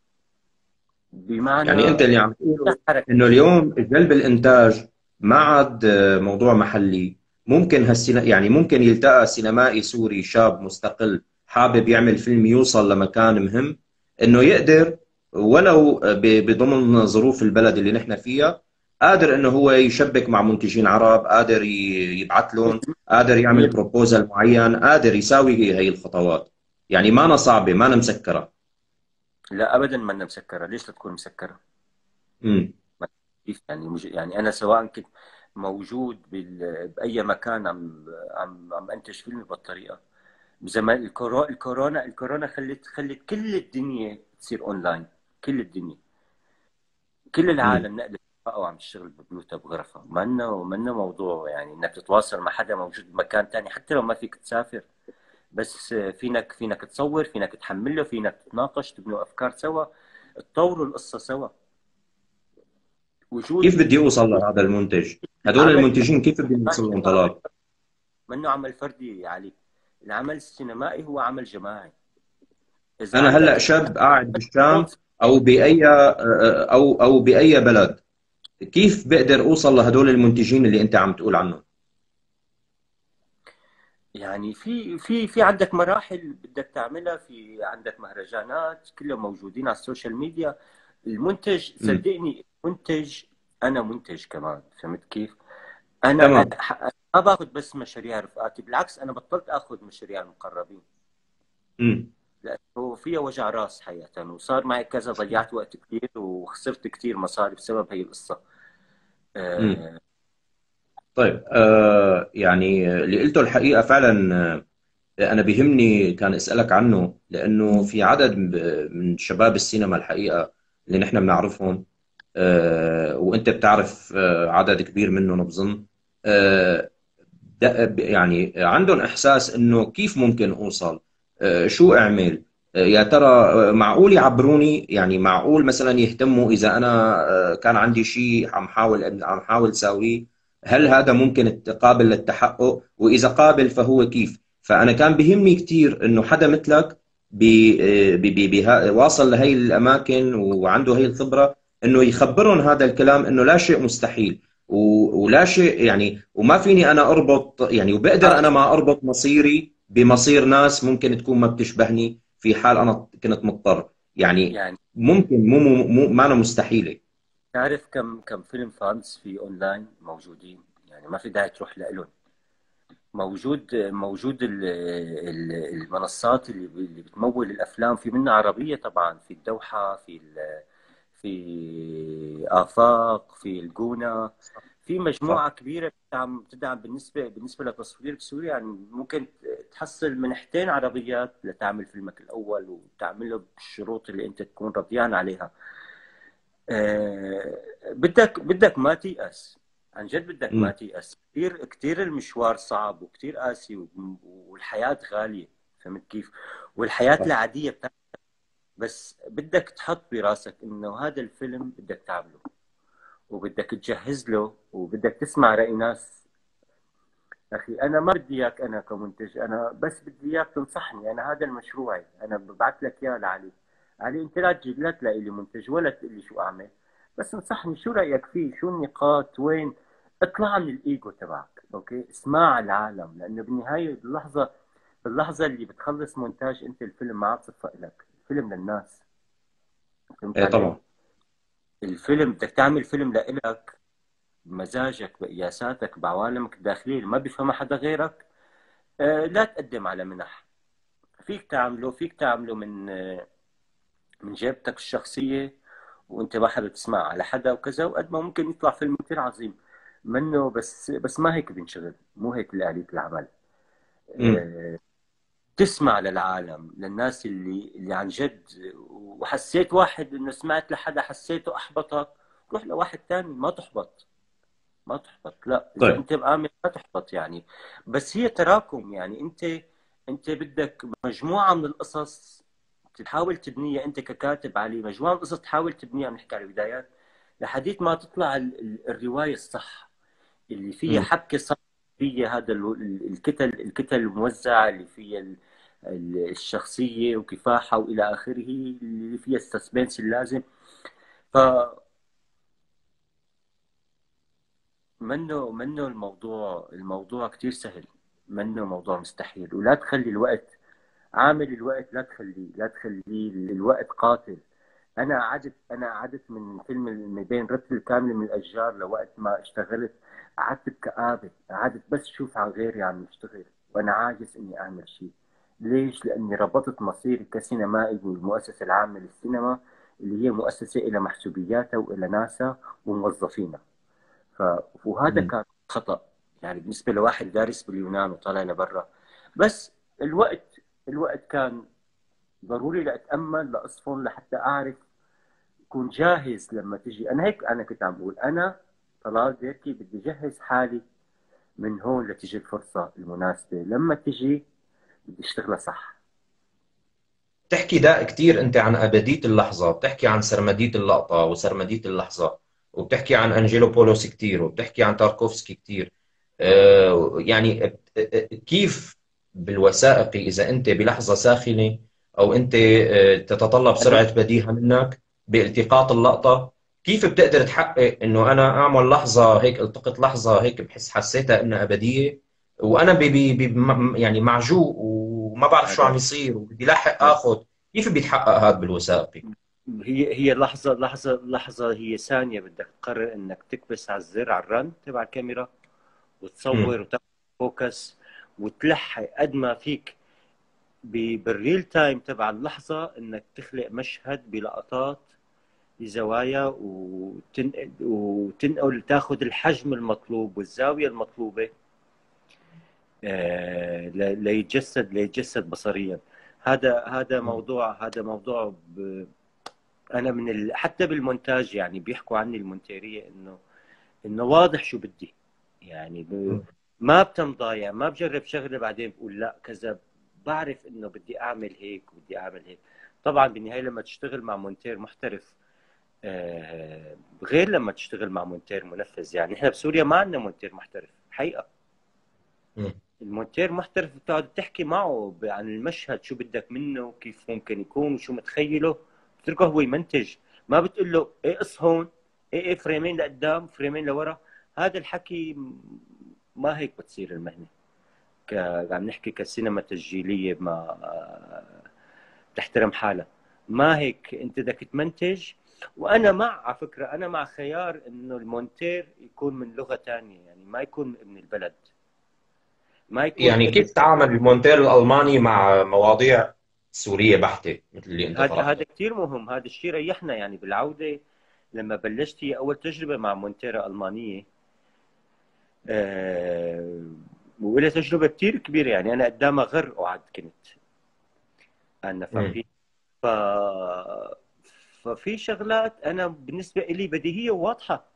يعني انت بمعنى اللي عم تقوله حركه. انه اليوم جلب الانتاج ما عاد موضوع محلي. ممكن يعني ممكن يلتقى سينمائي سوري شاب مستقل حابب يعمل فيلم يوصل لمكان مهم، انه يقدر ولو بضمن ظروف البلد اللي نحن فيها، قادر انه هو يشبك مع منتجين عرب، قادر يبعث لهم، قادر يعمل بروبوزال معين، قادر يساوي هي الخطوات. يعني ما أنا صعبة، ما أنا مسكرة. لا ابدا ما أنا مسكره. ليش تكون مسكره؟ امم. كيف يعني؟ يعني انا سواء كنت موجود باي مكان عم انتج فيلم بالطريقه. زمان الكورونا خلت كل الدنيا تصير اونلاين. كل الدنيا، كل امم. العالم نقلت بقى وعم تشتغل ببيوتها بغرفها. ما انه موضوع يعني انك تتواصل مع حدا موجود بمكان تاني، حتى لو ما فيك تسافر، بس فينك تصور، فينك تحمله، فينك تتناقش، تبنوا افكار سوا، تطوروا القصه سوا. وجود كيف بدي اوصل لهذا المنتج؟ هدول عمل المنتجين كيف بدي اوصل لهم عمل طلال؟ منه عمل فردي يا علي. العمل السينمائي هو عمل جماعي. اذا انا هلا عندك شاب قاعد بالشام صوت، او باي او باي بلد، كيف بقدر اوصل لهدول المنتجين اللي انت عم تقول عنهم؟ يعني في عندك مراحل بدك تعملها. في عندك مهرجانات كلهم موجودين على السوشيال ميديا. المنتج امم صدقني منتج. انا منتج كمان، فهمت كيف؟ انا تمام. ما باخذ بس مشاريع رفقاتي، بالعكس انا بطلت اخذ مشاريع المقربين امم لانه فيها وجع راس حقيقه، وصار معي كذا، ضيعت وقت كثير وخسرت كثير مصاري بسبب هي القصه. امم آه، طيب، يعني اللي قلته الحقيقه فعلا، أنا بيهمني كان أسألك عنه، لأنه في عدد من شباب السينما الحقيقة اللي نحن بنعرفهم، وأنت بتعرف عدد كبير منهم بظن، آه، يعني عندهم إحساس إنه كيف ممكن أوصل، شو أعمل، يا ترى معقول يعبروني، يعني معقول مثلا يهتموا إذا أنا كان عندي شيء عم حاول ساويه، هل هذا ممكن قابل للتحقق؟ وإذا قابل فهو كيف؟ فأنا كان بيهمني كثير إنه حدا مثلك واصل لهي الأماكن وعنده هي الخبرة، إنه يخبرهم هذا الكلام، إنه لا شيء مستحيل، ولا شيء يعني، وما فيني انا اربط يعني، وبقدر انا ما اربط مصيري بمصير ناس ممكن تكون ما بتشبهني في حال انا كنت مضطر يعني. يعني ممكن، ما أنا مستحيلة. تعرف كم فيلم فانز في اونلاين موجودين؟ يعني ما في داعي تروح لهم. موجود المنصات اللي بتمول الافلام، في منها عربيه طبعا، في الدوحه، في آفاق، في الجونة. في صح. مجموعة كبيرة بتدعم بالنسبة للتصوير بسوريا. يعني ممكن تحصل منحتين عربيات لتعمل فيلمك الأول وتعمله بالشروط اللي أنت تكون رضيان عليها. بدك ما تيأس. عن جد بدك ما امم تيأس. كثير كثير المشوار صعب وكثير قاسي، والحياة غالية، فهمت كيف؟ والحياة صح. العادية. بس بدك تحط براسك انه هذا الفيلم بدك تعمله، وبدك تجهز له، وبدك تسمع رأي ناس. اخي انا ما بدي اياك انا كمنتج، انا بس بدي اياك تنصحني. انا هذا المشروعي، انا ببعث لك اياه لعلي. علي انت لا تجي لا تلاقي لي منتج ولا تقول لي شو اعمل، بس انصحني شو رأيك فيه، شو النقاط، وين. اطلع من الايجو تبعك، اوكي؟ اسمع العالم، لانه بالنهايه باللحظه اللي بتخلص مونتاج انت الفيلم ما عاد صفق لك، الفيلم للناس. فهمت ايه علي؟ طبعا. الفيلم بدك تعمل فيلم لإلك بمزاجك بقياساتك بعوالمك الداخلية اللي ما بيفهمها حدا غيرك. لا تقدم على منح. فيك تعمله من جيبتك الشخصية، وانت ما حابب تسمع على حدا وكذا، وقد ما ممكن يطلع فيلم كثير عظيم منه. بس ما هيك بنشغل، مو هيك آلية العمل. امم آه، تسمع للعالم، للناس اللي عن جد. وحسيت واحد انه سمعت لحدا حسيته احبطك، روح لواحد تاني. ما تحبط، لا، اذا طيب. انت مآمن ما تحبط يعني. بس هي تراكم. يعني انت بدك مجموعه من القصص تحاول تبنيها انت ككاتب علي، مجموعه من القصص تحاول تبنيها، بنحكي على البدايات، لحديت ما تطلع الروايه الصح اللي فيها امم حبكه صح، فيها هذا الكتل الموزعه اللي فيها الشخصيه وكفاحها والى اخره، اللي فيها السسبنس اللازم. ف منه الموضوع كتير سهل. منه موضوع مستحيل. ولا تخلي الوقت، عامل الوقت لا تخليه الوقت قاتل. انا قعدت من فيلم من بين رتل الكامل من الاشجار لوقت ما اشتغلت، قعدت بكآبة، قعدت بس شوف على غيري عم يشتغل وانا عاجز اني اعمل شيء. ليش؟ لاني ربطت مصيري كسينمائي بالمؤسسة العامة للسينما، اللي هي مؤسسة إلى محسوبياتها وإلى ناسها وموظفينها. ف... وهذا امم كان خطأ. يعني بالنسبة لواحد دارس باليونان وطالع لبرا. بس الوقت كان ضروري لأتأمل لأصفن لحتى أعرف أكون جاهز لما تجي. أنا هيك أنا كنت عم بقول، أنا طلال ديركي بدي جهز حالي من هون لتجي الفرصة المناسبة. لما تجي بدي اشتغلها صح. بتحكي ده كثير انت عن ابديه اللحظه، بتحكي عن سرمديه اللقطه وسرمديه اللحظه، وبتحكي عن انجيلوبولوس كتير، وبتحكي عن تاركوفسكي كتير. يعني كيف بالوثائقي اذا انت بلحظه ساخنه او انت تتطلب سرعه بديهه منك بالتقاط اللقطه، كيف بتقدر تحقق انه انا اعمل لحظه هيك، التقط لحظه هيك بحس حسيتها انها ابديه، وانا يعني معجوق وما بعرف شو عم هذا يصير وبدي لاحق اخذ. كيف بيتحقق هذا بالوثائقي؟ هي لحظة، هي ثانية بدك تقرر انك تكبس على الزر على الرن تبع الكاميرا امم وتصور وتاخد فوكس وتلحق قد ما فيك بالريل تايم تبع اللحظة، انك تخلق مشهد بلقطات بزوايا وتنقل تاخذ الحجم المطلوب والزاوية المطلوبة ليتجسد بصريا. هذا موضوع انا حتى بالمونتاج يعني بيحكوا عني المونتيريه انه واضح شو بدي، يعني ما بتمضى، يعني ما بجرب شغله بعدين بقول لا كذا، بعرف انه بدي اعمل هيك وبدي اعمل هيك. طبعا بالنهايه لما تشتغل مع مونتير محترف غير لما تشتغل مع مونتير منفذ. يعني احنا بسوريا ما عندنا مونتير محترف حقيقه. المونتير محترف بتقعد تحكي معه عن المشهد شو بدك منه وكيف ممكن يكون وشو متخيله، بتتركه هو يمنتج. ما بتقول له ايه قص هون، ايه فريمين لقدام فريمين لورا. هذا الحكي ما هيك بتصير المهنه. عم نحكي كسينما تسجيليه ما بتحترم حالها، ما هيك. انت بدك تمنتج. وانا على فكره انا مع خيار انه المونتير يكون من لغه ثانيه، يعني ما يكون من البلد، ما يكون يعني ابن. كيف تعامل المونتير الألماني مع مواضيع سورية بحتة مثل اللي أنت هذا طرحته؟ كثير مهم. هذا الشيء ريحنا يعني بالعوده لما بلشت. هي اول تجربه مع مونتيرا المانيه أه، ولها تجربه كثير كبيره. يعني انا قدامها غر قعد كنت انا مم. فهمتي. ف ففي شغلات انا بالنسبه لي بديهيه وواضحه.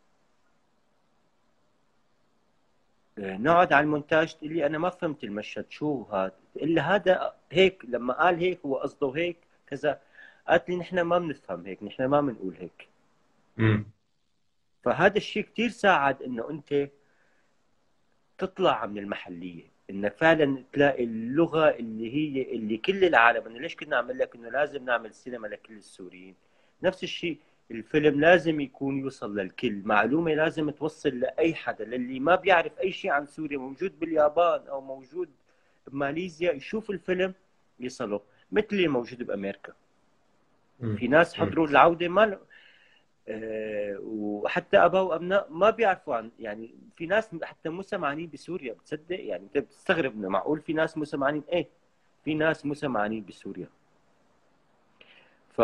نقعد على المونتاج تقول لي انا ما فهمت المشهد شو هذا، الا هذا هيك لما قال هيك هو قصده هيك كذا. قالت لي نحن ما بنفهم هيك، نحن ما بنقول هيك. مم. فهذا الشيء كثير ساعد انه انت تطلع من المحليه، انك فعلا تلاقي اللغه اللي هي اللي كل العالم. انا ليش كنا عم لك انه لازم نعمل سينما لكل السوريين؟ نفس الشيء الفيلم لازم يكون يوصل للكل، معلومه لازم توصل لاي حدا، للي ما بيعرف اي شيء عن سوريا موجود باليابان او موجود بماليزيا يشوف الفيلم يصله، مثل اللي موجود بامريكا. مم. في ناس مم. حضروا العوده ما وحتى اباء وابناء ما بيعرفوا عن، يعني في ناس حتى مو سمعانين بسوريا. بتصدق؟ يعني انت بتستغرب انه معقول في ناس مو سمعانين. ايه، في ناس مو سمعانين بسوريا. ف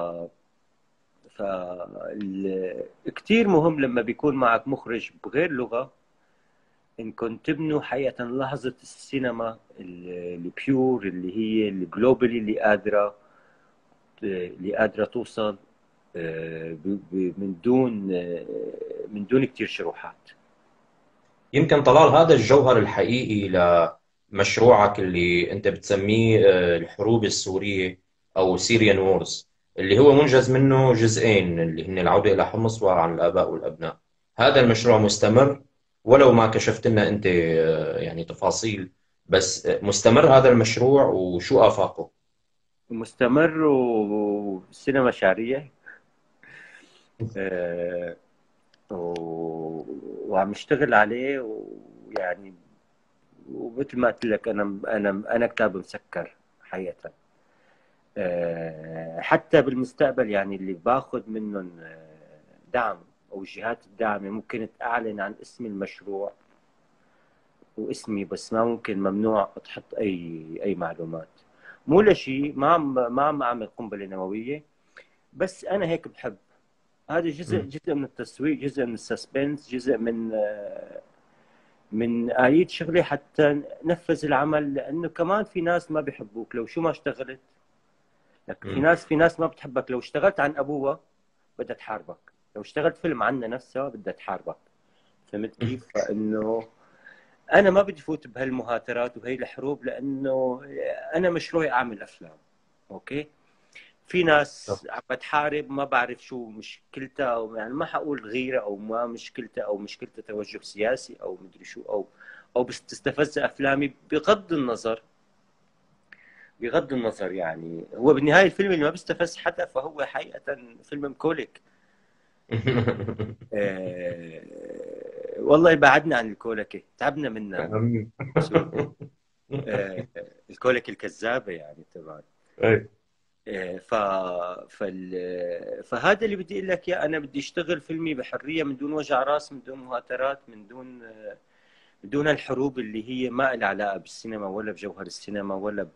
ف كثير مهم لما بيكون معك مخرج بغير لغه انكم تبنوا حقيقه لحظه السينما البيور اللي هي الجلوبالي اللي قادره توصل من دون كثير شروحات. يمكن طلال هذا الجوهر الحقيقي لمشروعك اللي أنت بتسميه الحروب السورية أو سيريان وورز، اللي هو منجز منه جزئين اللي هن العودة إلى حمص وعن الآباء والأبناء. هذا المشروع مستمر، ولو ما كشفت لنا أنت يعني تفاصيل، بس مستمر هذا المشروع وشو آفاقه؟ مستمر والسينما شعريه آه، وعم نشتغل عليه. ويعني ومثل ما قلت لك انا كتاب مسكر حقيقه. حتى بالمستقبل يعني اللي باخذ منهم دعم او الجهات الداعمه ممكن تعلن عن اسم المشروع واسمي، بس ما ممكن، ممنوع تحط اي معلومات. مو لشيء، ما عم اعمل قنبله نوويه، بس انا هيك بحب. هذا جزء من التسويق، جزء من السسبنس، جزء من آية شغلي حتى نفذ العمل. لانه كمان في ناس ما بيحبوك لو شو ما اشتغلت. لك في ناس ما بتحبك لو اشتغلت عن ابوها بدها تحاربك، لو اشتغلت فيلم عنها نفسها بدها تحاربك. فهمت كيف؟ فانه انا ما بدي فوت بهالمهاترات وهي الحروب، لانه انا مشروعي اعمل افلام. اوكي. في ناس عم بتحارب ما بعرف شو مشكلتها، او يعني ما حقول غيره او ما مشكلتها، او مشكلتها توجه سياسي او مدري شو، او بس تستفز افلامي. بغض النظر يعني هو بالنهايه الفيلم اللي ما بيستفز حدا فهو حقيقه فيلم مكولك. والله بعدنا عن الكولكه، تعبنا منها. سوري. آه الكولكه الكذابه يعني تبعا. أي. ف... فهذا اللي بدي اقول لك اياه. انا بدي اشتغل فيلمي بحريه، من دون وجع راس، من دون مهاترات، من دون الحروب اللي هي ما لها علاقه بالسينما ولا بجوهر السينما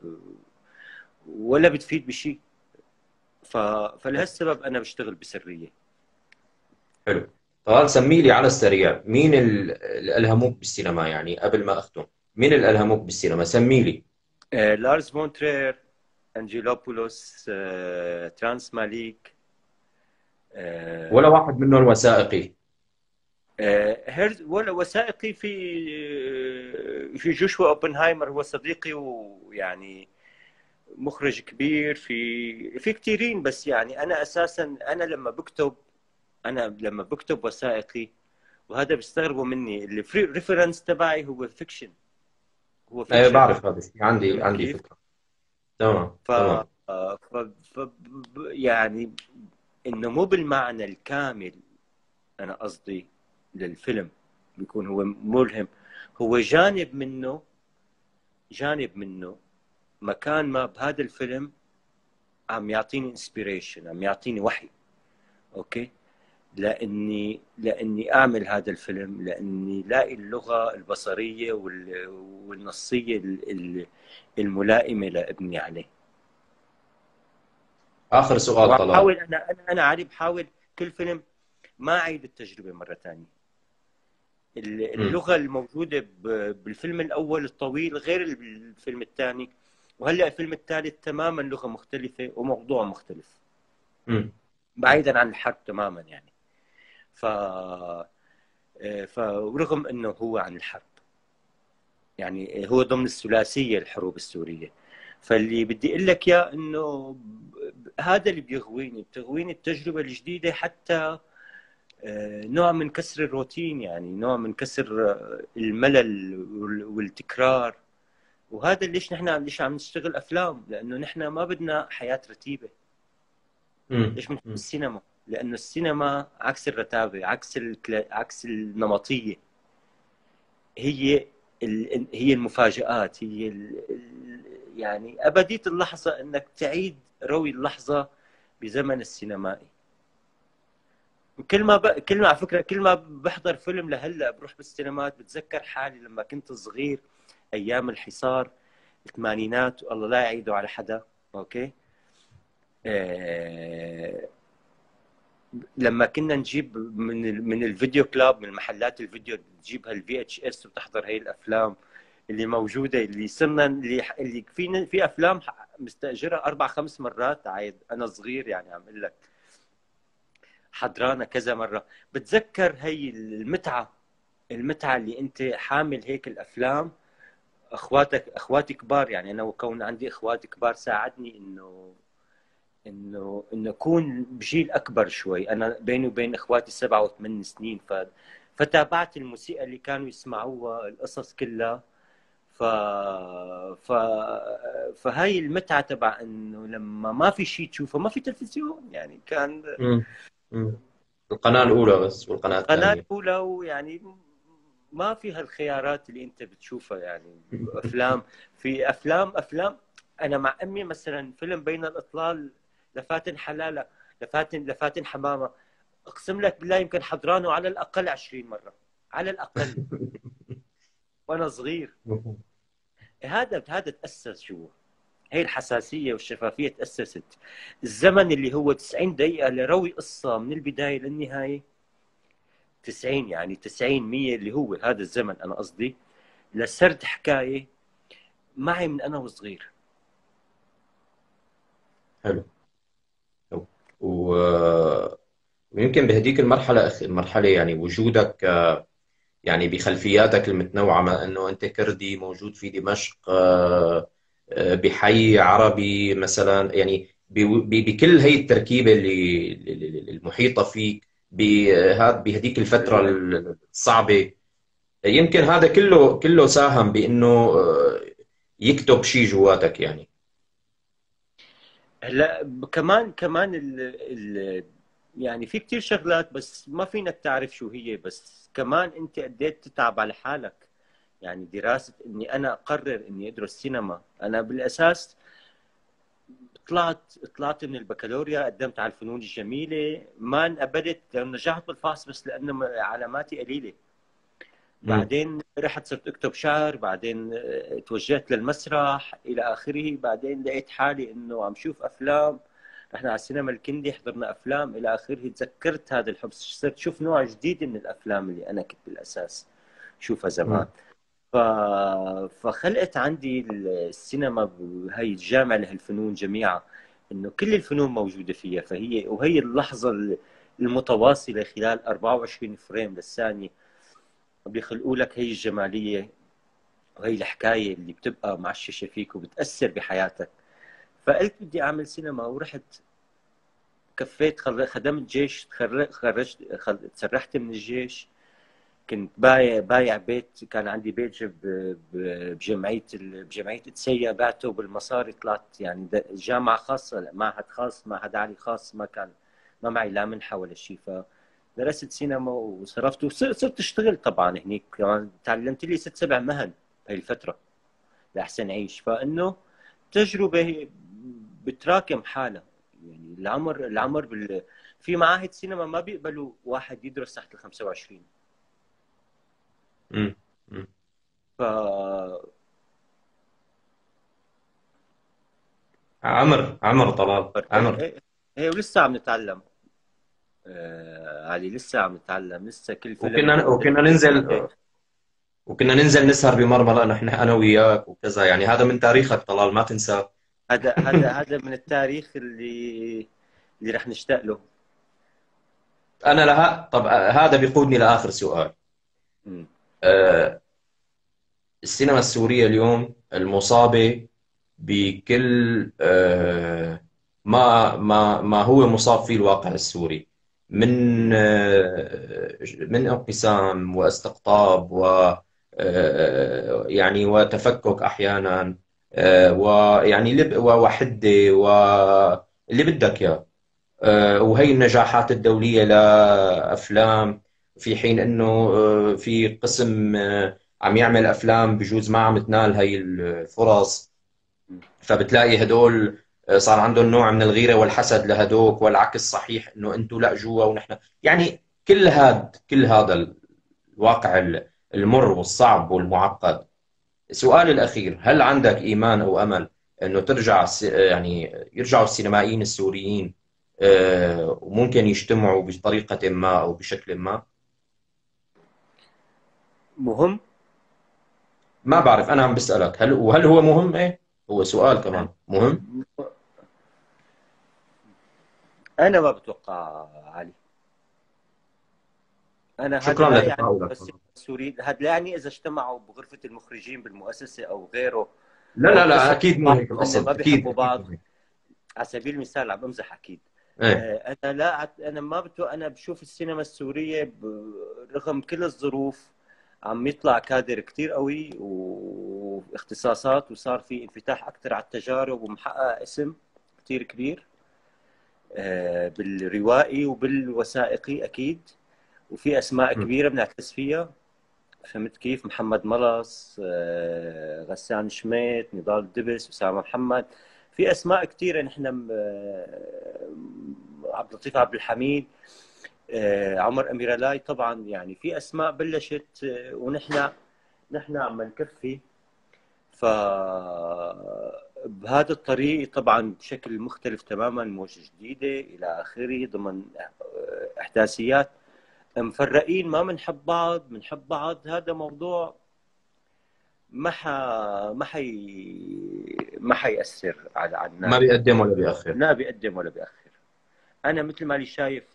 ولا بتفيد بشيء. فلهالسبب انا بشتغل بسريه. حلو. طبعا سمي لي على السريع مين اللي ألهموك بالسينما، يعني قبل ما أختم، مين اللي ألهموك بالسينما؟ سمي لي. لارس فون ترير، انجيلوبولوس، ترانس ماليك، ولا آه، واحد منهم وثائقي؟ هيرز ولا وثائقي. في جوشوا اوبنهايمر، هو صديقي ويعني مخرج كبير. في كثيرين، بس يعني انا اساسا انا لما بكتب وثائقي، وهذا بيستغربوا مني، الريفرنس تبعي هو فيكشن. هو أيه فيكشن. بعرف هذا الشيء، عندي فهمت عندي كيف؟ فكرة. تمام ف... تمام. ف... يعني انه مو بالمعنى الكامل، انا قصدي للفيلم بيكون هو ملهم. هو جانب منه مكان ما بهذا الفيلم عم يعطيني انسبيريشن، عم يعطيني وحي. اوكي. لاني اعمل هذا الفيلم، لاني لاقي اللغه البصريه والنصيه الملائمه لابني عليه. آخر سؤال طلال. واحاول انا عادي بحاول كل فيلم ما اعيد التجربه مره ثانيه. مم. اللغه الموجوده بالفيلم الاول الطويل غير الفيلم الثاني، وهلا الفيلم الثالث تماما لغه مختلفه وموضوع مختلف، مم. مم. بعيدا عن الحرب تماما يعني. ف فرغم انه هو عن الحرب، يعني هو ضمن الثلاثيه الحروب السوريه. فاللي بدي اقول لك اياه انه هذا اللي بتغويني التجربه الجديده، حتى نوع من كسر الروتين، يعني نوع من كسر الملل والتكرار. وهذا ليش عم نشتغل افلام، لانه نحن ما بدنا حياه رتيبه. مم. ليش بنحب مم. السينما؟ لانه السينما عكس الرتابه، عكس النمطيه. هي هي المفاجآت، يعني أبدية اللحظة أنك تعيد روي اللحظة بزمن السينمائي. كل ما على فكرة كل ما بحضر فيلم لهلا بروح بالسينمات بتذكر حالي لما كنت صغير، أيام الحصار، الثمانينات، والله لا يعيدوا على حدا. أوكي. آه... لما كنا نجيب من الفيديو كلاب، من محلات الفيديو، تجيبها الفي اتش اس وتحضر هي الافلام اللي موجوده، اللي صرنا اللي في افلام مستاجرها 4 5 مرات عايد. انا صغير يعني عم اقول لك حضرانا كذا مره. بتذكر هي المتعه اللي انت حامل هيك الافلام. اخواتي كبار، يعني انا وكون عندي اخوات كبار ساعدني انه اكون بجيل اكبر شوي. انا بيني وبين اخواتي 7 و8 سنين. فتابعت الموسيقى اللي كانوا يسمعوها، القصص كلها. ف... ف... فهاي المتعة تبع انه لما ما في شيء تشوفه، ما في تلفزيون يعني. كان مم. مم. القناة الأولى بس والقناة قناة الثانية. أولى، ويعني ما فيها الخيارات اللي أنت بتشوفها يعني. أفلام، في أفلام. أنا مع أمي مثلا فيلم بين الإطلال، لفاتن حلالة، لفاتن حمامة، أقسم لك بالله يمكن حضرانه على الأقل 20 مرة، على الأقل، وأنا صغير. هذا تأسس جوا. هي الحساسية والشفافية تأسست. الزمن اللي هو 90 دقيقة لروي قصة من البداية للنهاية، 90 يعني 90 100 اللي هو هذا الزمن، أنا قصدي لسرد حكاية معي من أنا وصغير. حلو. حلو. ويمكن بهديك المرحلة يعني وجودك يعني بخلفياتك المتنوعة، ما أنه أنت كردي موجود في دمشق، بحي عربي مثلا، يعني بكل هي التركيبه المحيطه فيك بهديك الفتره الصعبه. يمكن هذا كله ساهم بانه يكتب شيء جواتك يعني. هلا كمان يعني في كتير شغلات بس ما فينك تعرف شو هي، بس كمان انت قديت تتعب على حالك. يعني دراسة اني انا اقرر اني ادرس سينما، انا بالاساس طلعت من البكالوريا، قدمت على الفنون الجميلة، ما انقبلت لأنه نجحت بالفحص بس لأنه علاماتي قليلة. مم. بعدين رحت صرت اكتب شعر، بعدين توجهت للمسرح الى اخره، بعدين لقيت حالي انه عم شوف افلام، رحنا على السينما الكندي حضرنا افلام الى اخره، تذكرت هذا الحب، صرت شوف نوع جديد من الافلام اللي انا كنت بالاساس شوفها زمان. مم. ف... فخلقت عندي السينما هي الجامعة لهالفنون جميعا، انه كل الفنون موجودة فيها، وهي اللحظة المتواصلة خلال 24 فريم للثانية بيخلقوا لك هي الجمالية وهي الحكاية اللي بتبقى معششة فيك وبتأثر بحياتك. فقلت بدي أعمل سينما، ورحت كفيت، خدمت جيش، تسرحت من الجيش، كنت بايع بيت، كان عندي بيت بجمعية تسيا، بعته بالمصاري، طلعت يعني جامعة خاصة، معهد خاص، معهد عالي خاص، ما معي لا منحة ولا شيء. درست سينما وصرفت وصرت اشتغل طبعا هنيك كمان، تعلمت لي 6 7 مهن بهي الفترة لأحسن أعيش. فإنه تجربة بتراكم حالها. يعني العمر في معاهد سينما ما بيقبلوا واحد يدرس تحت ال 25. مم. مم. ف عمر طلال ايه عمر. ايه ايه ولسه عم نتعلم. علي لسه عم نتعلم، لسه كل فيلم وكنا بيقول وكنا لك ننزل وكنا ننزل نسهر بمرمرة نحن انا وياك وكذا، يعني هذا من تاريخك طلال ما تنسى. هذا من التاريخ اللي رح نشتاق له. انا لها. طب هذا بيقودني لاخر سؤال. مم. آه، السينما السورية اليوم المصابة بكل ما هو مصاب فيه الواقع السوري من من انقسام واستقطاب و يعني وتفكك احيانا، ويعني وحده واللي بدك اياه، وهي النجاحات الدولية لأفلام، في حين أنه في قسم عم يعمل أفلام بجوز ما عم تنال هي الفرص. فبتلاقي هدول صار عندهم نوع من الغيرة والحسد لهدوك، والعكس صحيح أنه أنتم لا جوا ونحن، يعني كل هذا الواقع المر والصعب والمعقد. سؤالي الأخير، هل عندك إيمان أو أمل أنه يعني يرجعوا السينمائيين السوريين وممكن يجتمعوا بطريقة ما أو بشكل ما؟ مهم. ما بعرف، أنا عم بسألك وهل هو مهم؟ إيه، هو سؤال كمان مهم. انا ما بتوقع علي. انا هذا شكرا لا يعني لتفاعلك. بس السوريين، هذا لا يعني اذا اجتمعوا بغرفة المخرجين بالمؤسسة او غيره لا لا لا، واكتشفوا أكيد مو بعض هيك وهن القصد، ما أكيد بيحبوا أكيد بعض. مو هيك. على سبيل المثال عم بمزح اكيد. إيه. انا لا انا ما انا بشوف السينما السوريه رغم كل الظروف عم يطلع كادر كتير قوي واختصاصات، وصار في انفتاح اكثر على التجارب، ومحقق اسم كتير كبير بالروائي وبالوثائقي اكيد، وفي اسماء م- كبيره بنعتز فيها. فهمت كيف؟ محمد ملص، غسان شميت، نضال الدبس، اسامه محمد، في اسماء كثيره نحن عبد اللطيف عبد الحميد، عمر اميرالاي، طبعا يعني في اسماء بلشت، ونحن عم نكفي. ف بهذا الطريق طبعا بشكل مختلف تماما، موجة جديدة إلى آخره، ضمن إحداثيات، مفرقين، ما بنحب بعض، بنحب بعض، هذا موضوع ما ح... ما حيأثر على ما الناتج، بيقدم ولا بيأخر. لا بيقدم ولا بيأخر. أنا مثل ما لي شايف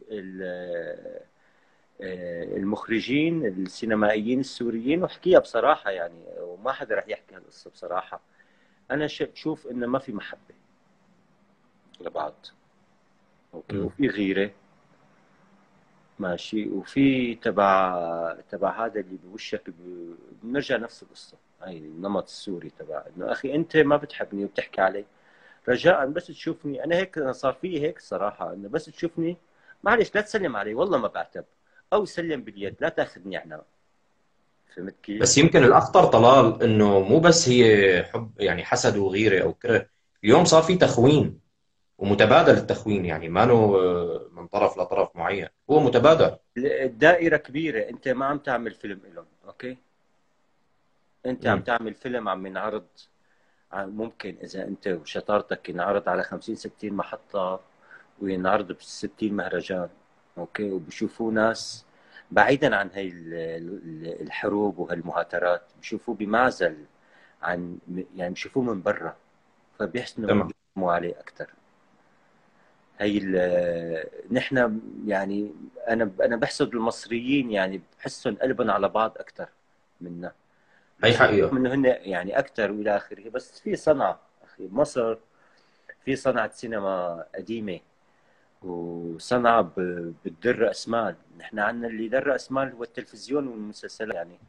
المخرجين السينمائيين السوريين، واحكيها بصراحة يعني، وما حدا رح يحكي هالقصة بصراحة، أنا بشوف إنه ما في محبة. لبعض. اوكي، مم. وفي غيره ماشي، وفي تبع هذا اللي بوشك بنرجع نفس القصه، هاي النمط السوري تبع انه اخي انت ما بتحبني وبتحكي علي، رجاء بس تشوفني انا هيك، انا صار في هيك صراحه، انه بس تشوفني معلش لا تسلم علي والله ما بعتب، او سلم باليد لا تاخذني عناء. فهمت كيف؟ بس يمكن الأخطر طلال إنه مو بس هي حب يعني حسد وغيرة أو كره، اليوم صار في تخوين ومتبادل التخوين، يعني ما له من طرف لطرف معين، هو متبادل. الدائره كبيره، انت ما عم تعمل فيلم لهم، اوكي؟ انت عم مم. تعمل فيلم عم ينعرض، ممكن اذا انت وشطارتك ينعرض على 50 60 محطه، وينعرض ب 60 مهرجان، اوكي؟ وبشوفوه ناس بعيدا عن هي الحروب وهالمهاترات، بشوفوه بمعزل عن، يعني بشوفوه من برا، فبيحسنوا تمام. بيحكموا عليه اكثر. هي نحن يعني، انا بحسد المصريين، يعني بحسهم قلبا على بعض اكثر منا، هي بس حقيقة. من هن يعني اكثر والى اخره. بس في صنعه اخي مصر، في صنعه سينما قديمه، وصنعه بتدر راس مال. نحن عندنا اللي يدر راس مال هو التلفزيون والمسلسلات يعني.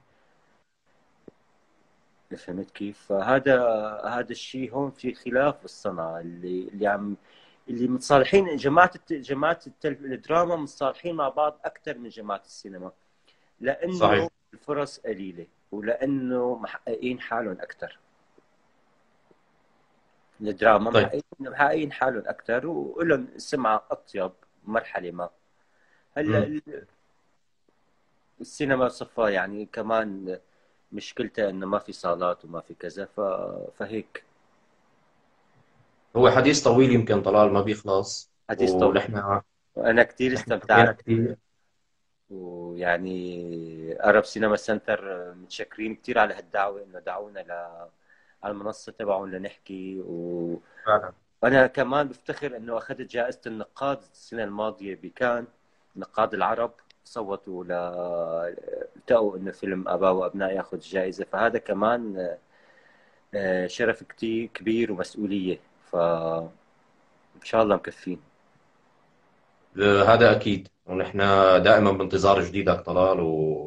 فهمت كيف؟ هذا الشيء هون في خلاف بالصنعه، اللي متصالحين جماعه الدراما متصالحين مع بعض اكثر من جماعه السينما، صحيح. لانه الفرص قليله، ولانه محققين حالهم اكثر. الدراما طيب. محققين حالهم اكثر، ولهم سمعه اطيب مرحله ما. هلا مم. السينما صفى يعني كمان، مشكلتها انه ما في صالات وما في كذا، فهيك. هو حديث طويل يمكن طلال ما بيخلص، حديث طويل، ونحن وانا كثير حكينا استمتعت. كثير. ويعني أرب سينما سنتر متشكرين كثير على هالدعوة، إنه دعونا على المنصة تبعهم لنحكي. فعلا. وأنا كمان بفتخر إنه أخذت جائزة النقاد السنة الماضية بكان، نقاد العرب صوتوا التقوا إنه فيلم آباء وأبناء ياخذ الجائزة، فهذا كمان شرف كثير كبير ومسؤولية، فإن شاء الله مكفين. هذا أكيد، ونحن دائما بانتظار جديدك طلال،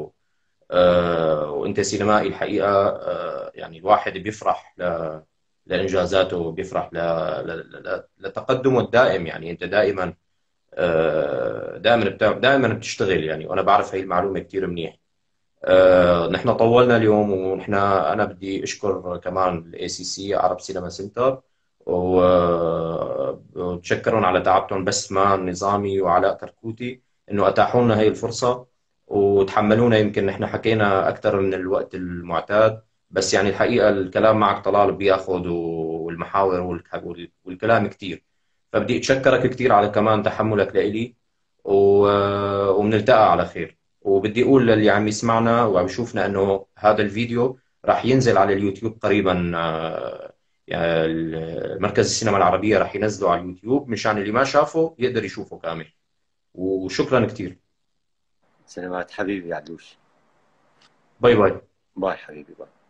وأنت سينمائي الحقيقة. يعني الواحد بيفرح لإنجازاته، بيفرح لتقدمه الدائم، يعني أنت دائما دائما بتشتغل يعني، وأنا بعرف هاي المعلومة كتير منيح. نحن طولنا اليوم، ونحن أنا بدي أشكر كمان الاي سي سي عرب سينما سنتر، وبتشكرهم على تعبتهم، بسمة نظامي وعلاء كركوتي، إنه أتاحوا لنا هي الفرصة وتحملونا. يمكن نحن حكينا أكثر من الوقت المعتاد، بس يعني الحقيقة الكلام معك طلال بياخذ، والمحاور والكلام كتير، فبدي أتشكرك كتير على كمان تحملك لإلي، وبنلتقى على خير. وبدي اقول للي عم يسمعنا وعم يشوفنا انه هذا الفيديو راح ينزل على اليوتيوب قريبا. يعني مركز السينما العربية راح ينزله على اليوتيوب، مشان اللي ما شافه يقدر يشوفه كامل. وشكرا كثير. سلامات حبيبي عدوش. باي باي. باي حبيبي باي.